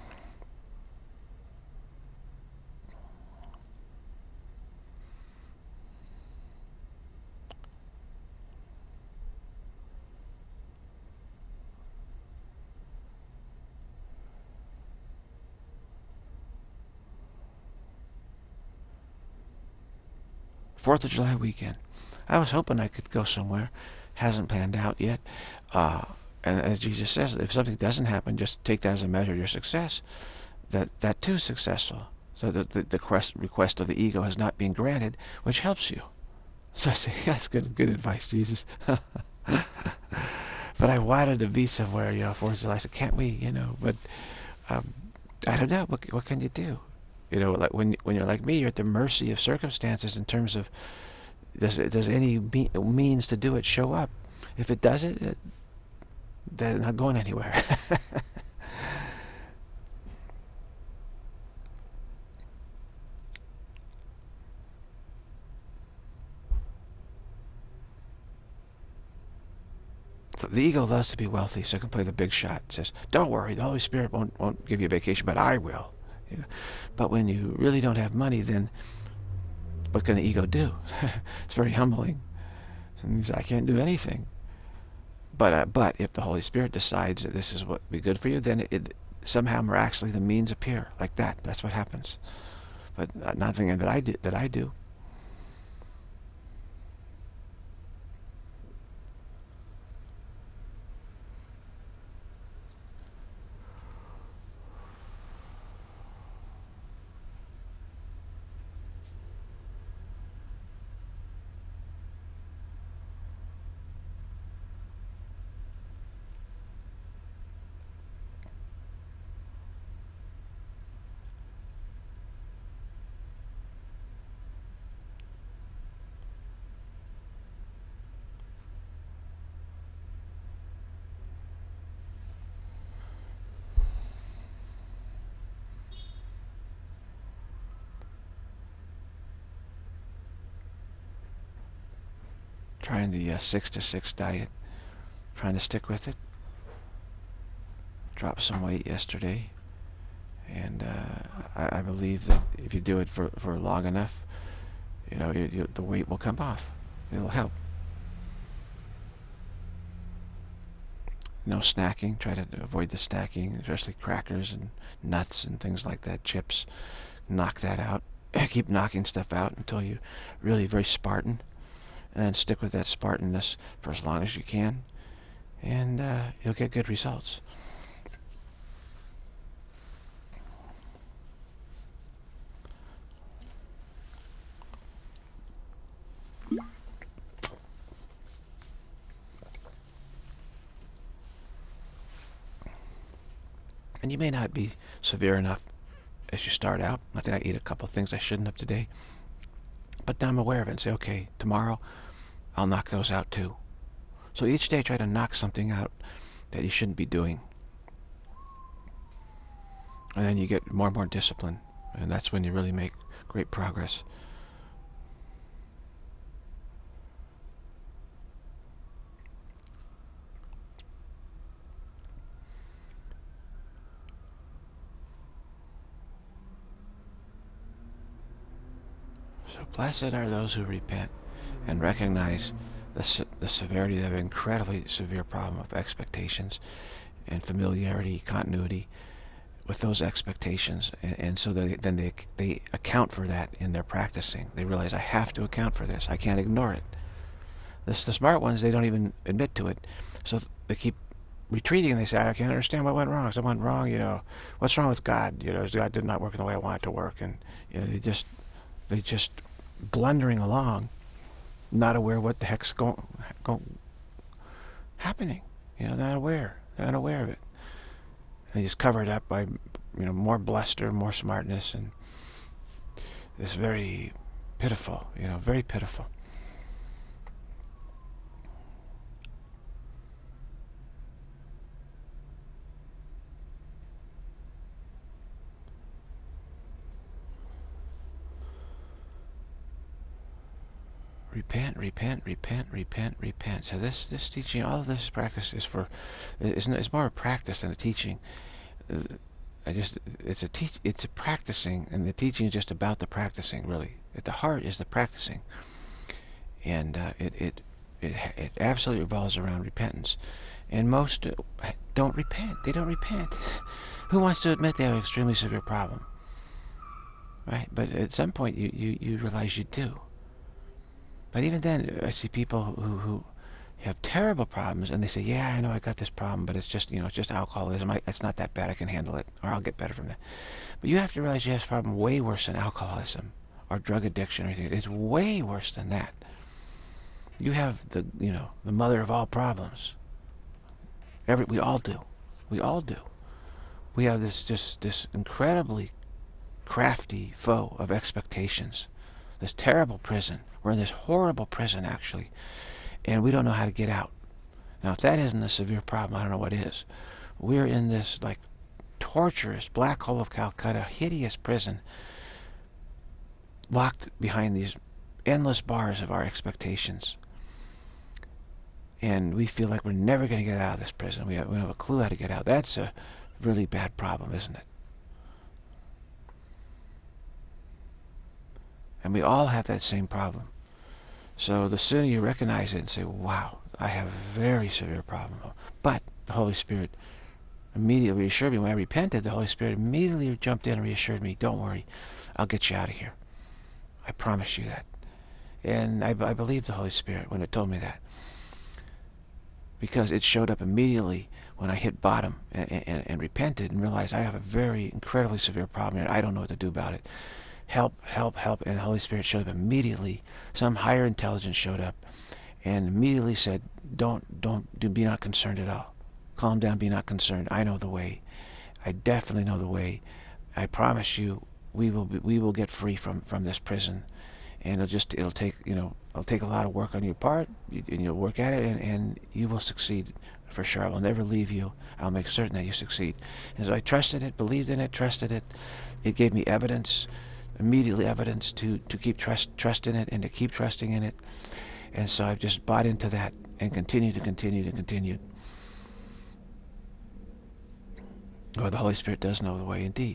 Fourth of July weekend. I was hoping I could go somewhere. Hasn't panned out yet. Uh, and as Jesus says, if something doesn't happen, just take that as a measure of your success. That that too is successful. So the, the, the request, request of the ego has not been granted, which helps you. So I say, that's good, good advice, Jesus. But I wanted to be somewhere, you know, Fourth of July. I said, can't we, you know? But um, I don't know. What, what can you do? You know, like when when you're like me, you're at the mercy of circumstances in terms of does does any me, means to do it show up? If it doesn't, it, they're not going anywhere. The ego loves to be wealthy, so it can play the big shot. It says, "Don't worry, the Holy Spirit won't won't give you a vacation, but I will." You know? But when you really don't have money, then what can the ego do? It's very humbling. And he says, I can't do anything. But uh, but if the Holy Spirit decides that this is what would be good for you, then it, it somehow miraculously the means appear like that. That's what happens. But uh, nothing that I did that I do. Trying the uh, six to six diet, trying to stick with it. Dropped some weight yesterday, and uh, I, I believe that if you do it for, for long enough, you know, you, you, the weight will come off. It'll help. No snacking. Try to avoid the snacking, especially crackers and nuts and things like that, chips. Knock that out. keep knocking stuff out until you're really very Spartan, and then stick with that Spartanness for as long as you can, and uh, you'll get good results. And you may not be severe enough as you start out. I think I ate a couple of things I shouldn't have today. But then I'm aware of it and say, okay, tomorrow I'll knock those out too. So each day try to knock something out that you shouldn't be doing. And then you get more and more discipline. And that's when you really make great progress. So blessed are those who repent and recognize the, se the severity of an incredibly severe problem of expectations and familiarity, continuity with those expectations. And, and so they, then they, they account for that in their practicing. They realize, I have to account for this. I can't ignore it. This, the smart ones, they don't even admit to it. So they keep retreating, and they say, I can't understand what went wrong. So went wrong, you know, what's wrong with God? You know, God did not work in the way I want it to work. And you know, they just, they just blundering along, not aware what the heck's going, going happening. You know, they're not aware. They're unaware of it. And they just cover it up by, you know, more bluster, more smartness, and it's very pitiful. You know, very pitiful. Repent, repent, repent, repent, repent. So this, this teaching, all of this practice is for, it's, it's more a practice than a teaching. Uh, I just, it's a teach, it's a practicing, and the teaching is just about the practicing, really. At the heart is the practicing, and uh, it, it, it, it absolutely revolves around repentance. And most don't repent. They don't repent. Who wants to admit they have an extremely severe problem, right? But at some point, you, you, you realize you do. But even then, I see people who, who have terrible problems, and they say, yeah, I know I got this problem, but it's just, you know, it's just alcoholism. I, it's not that bad. I can handle it, or I'll get better from that. But you have to realize you have a problem way worse than alcoholism or drug addiction or anything. It's way worse than that. You have the, you know, the mother of all problems. Every, we all do. We all do. We have this, just this incredibly crafty foe of expectations. This terrible prison. We're in this horrible prison, actually, and we don't know how to get out. Now, if that isn't a severe problem, I don't know what is. We're in this, like, torturous black hole of Calcutta, hideous prison, locked behind these endless bars of our expectations. And we feel like we're never going to get out of this prison. We, have, we don't have a clue how to get out. That's a really bad problem, isn't it? And we all have that same problem. So the sooner you recognize it and say, wow, I have a very severe problem. But the Holy Spirit immediately reassured me. When I repented, the Holy Spirit immediately jumped in and reassured me, don't worry, I'll get you out of here. I promise you that. And I, I believed the Holy Spirit when it told me that. Because it showed up immediately when I hit bottom and, and, and repented and realized I have a very incredibly severe problem and I don't know what to do about it. Help, help, help. And the Holy Spirit showed up immediately. Some higher intelligence showed up and immediately said, don't, don't, do, be not concerned at all. Calm down, be not concerned. I know the way. I definitely know the way. I promise you, we will, be, we will get free from, from this prison. And it'll just, it'll take, you know, it'll take a lot of work on your part, and you'll work at it, and, and you will succeed for sure. I will never leave you. I'll make certain that you succeed. And so I trusted it, believed in it, trusted it. It gave me evidence, immediately evidence to, to keep trust, trust in it and to keep trusting in it. And so I've just bought into that and continue to continue to continue. Or the Holy Spirit does know the way indeed.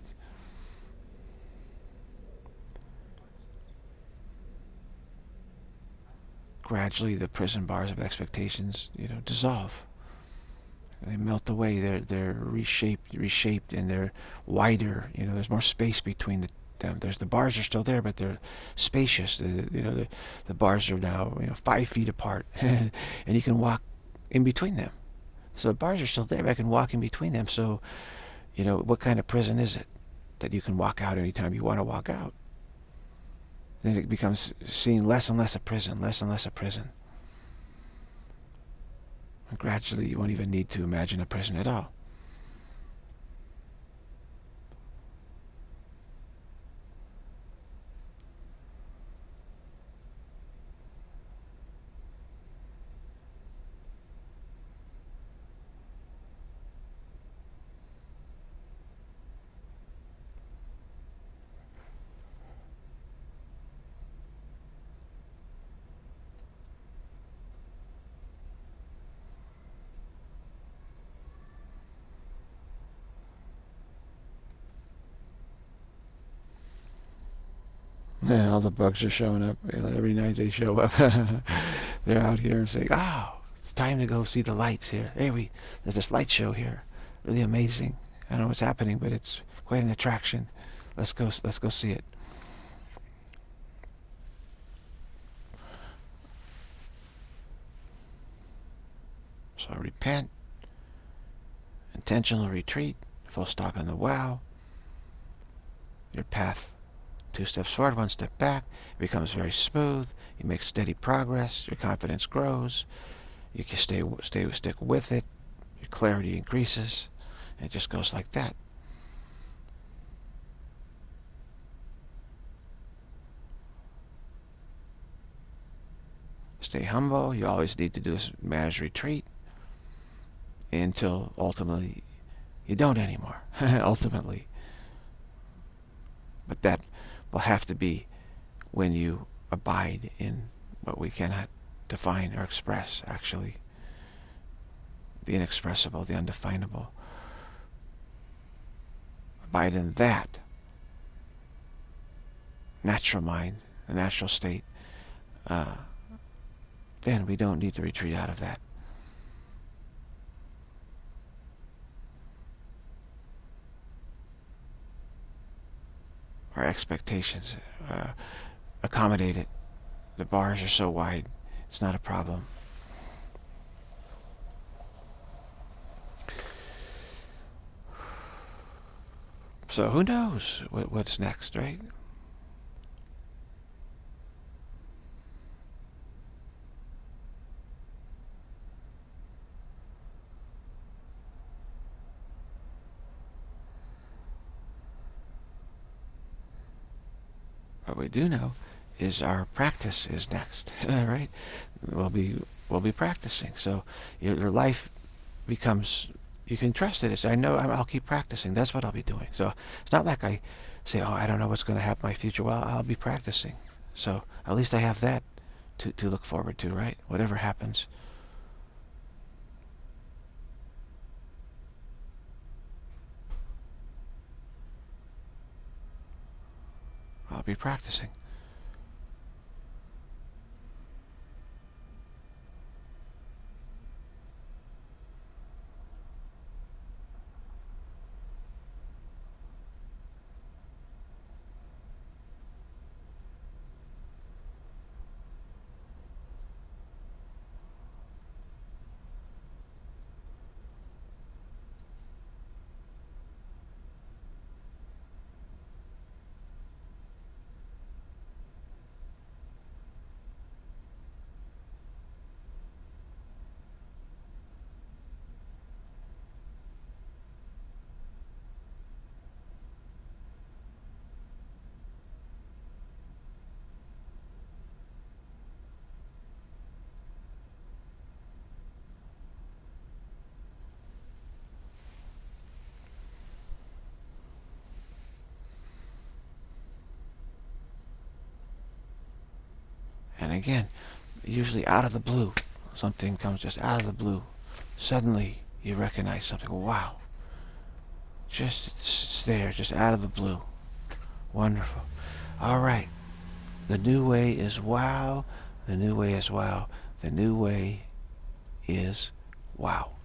Gradually the prison bars of expectations, you know, dissolve. They melt away. They're they're reshaped, reshaped, and they're wider. You know, there's more space between the them. There's the bars are still there, but they're spacious. The, you know, the, the bars are now, you know, five feet apart, and you can walk in between them. So the bars are still there, but I can walk in between them. So, you know, what kind of prison is it that you can walk out anytime you want to walk out? Then it becomes seen less and less a prison, less and less a prison. And gradually, you won't even need to imagine a prison at all. Yeah, all the bugs are showing up. Every night they show up. They're out here and saying, oh, it's time to go see the lights here. Hey, we, there's this light show here. Really amazing. I don't know what's happening, but it's quite an attraction. Let's go, let's go see it. So repent, intentional retreat, full stop in the wow. Your path, two steps forward, one step back. It becomes very smooth. You make steady progress. Your confidence grows. You can stay, stay, stick with it. Your clarity increases. It just goes like that. Stay humble. You always need to do this managed retreat until ultimately you don't anymore. Ultimately. But that will have to be when you abide in what we cannot define or express, actually. The inexpressible, the undefinable. Abide in that natural mind, the natural state. Uh, then we don't need to retreat out of that. Our expectations uh, accommodate it. The bars are so wide, it's not a problem. So who knows what, what's next, right? What we do know is our practice is next, right? We'll be we'll be practicing. So your, your life becomes, you can trust it. It's, I know I'll keep practicing. That's what I'll be doing. So it's not like I say, oh, I don't know what's going to happen in my future. Well, I'll be practicing. So at least I have that to, to look forward to, right? Whatever happens. I'll be practicing. And again, usually out of the blue, something comes just out of the blue. Suddenly, you recognize something. Wow. Just, it's there, just out of the blue. Wonderful. All right. The new way is wow. The new way is wow. The new way is wow.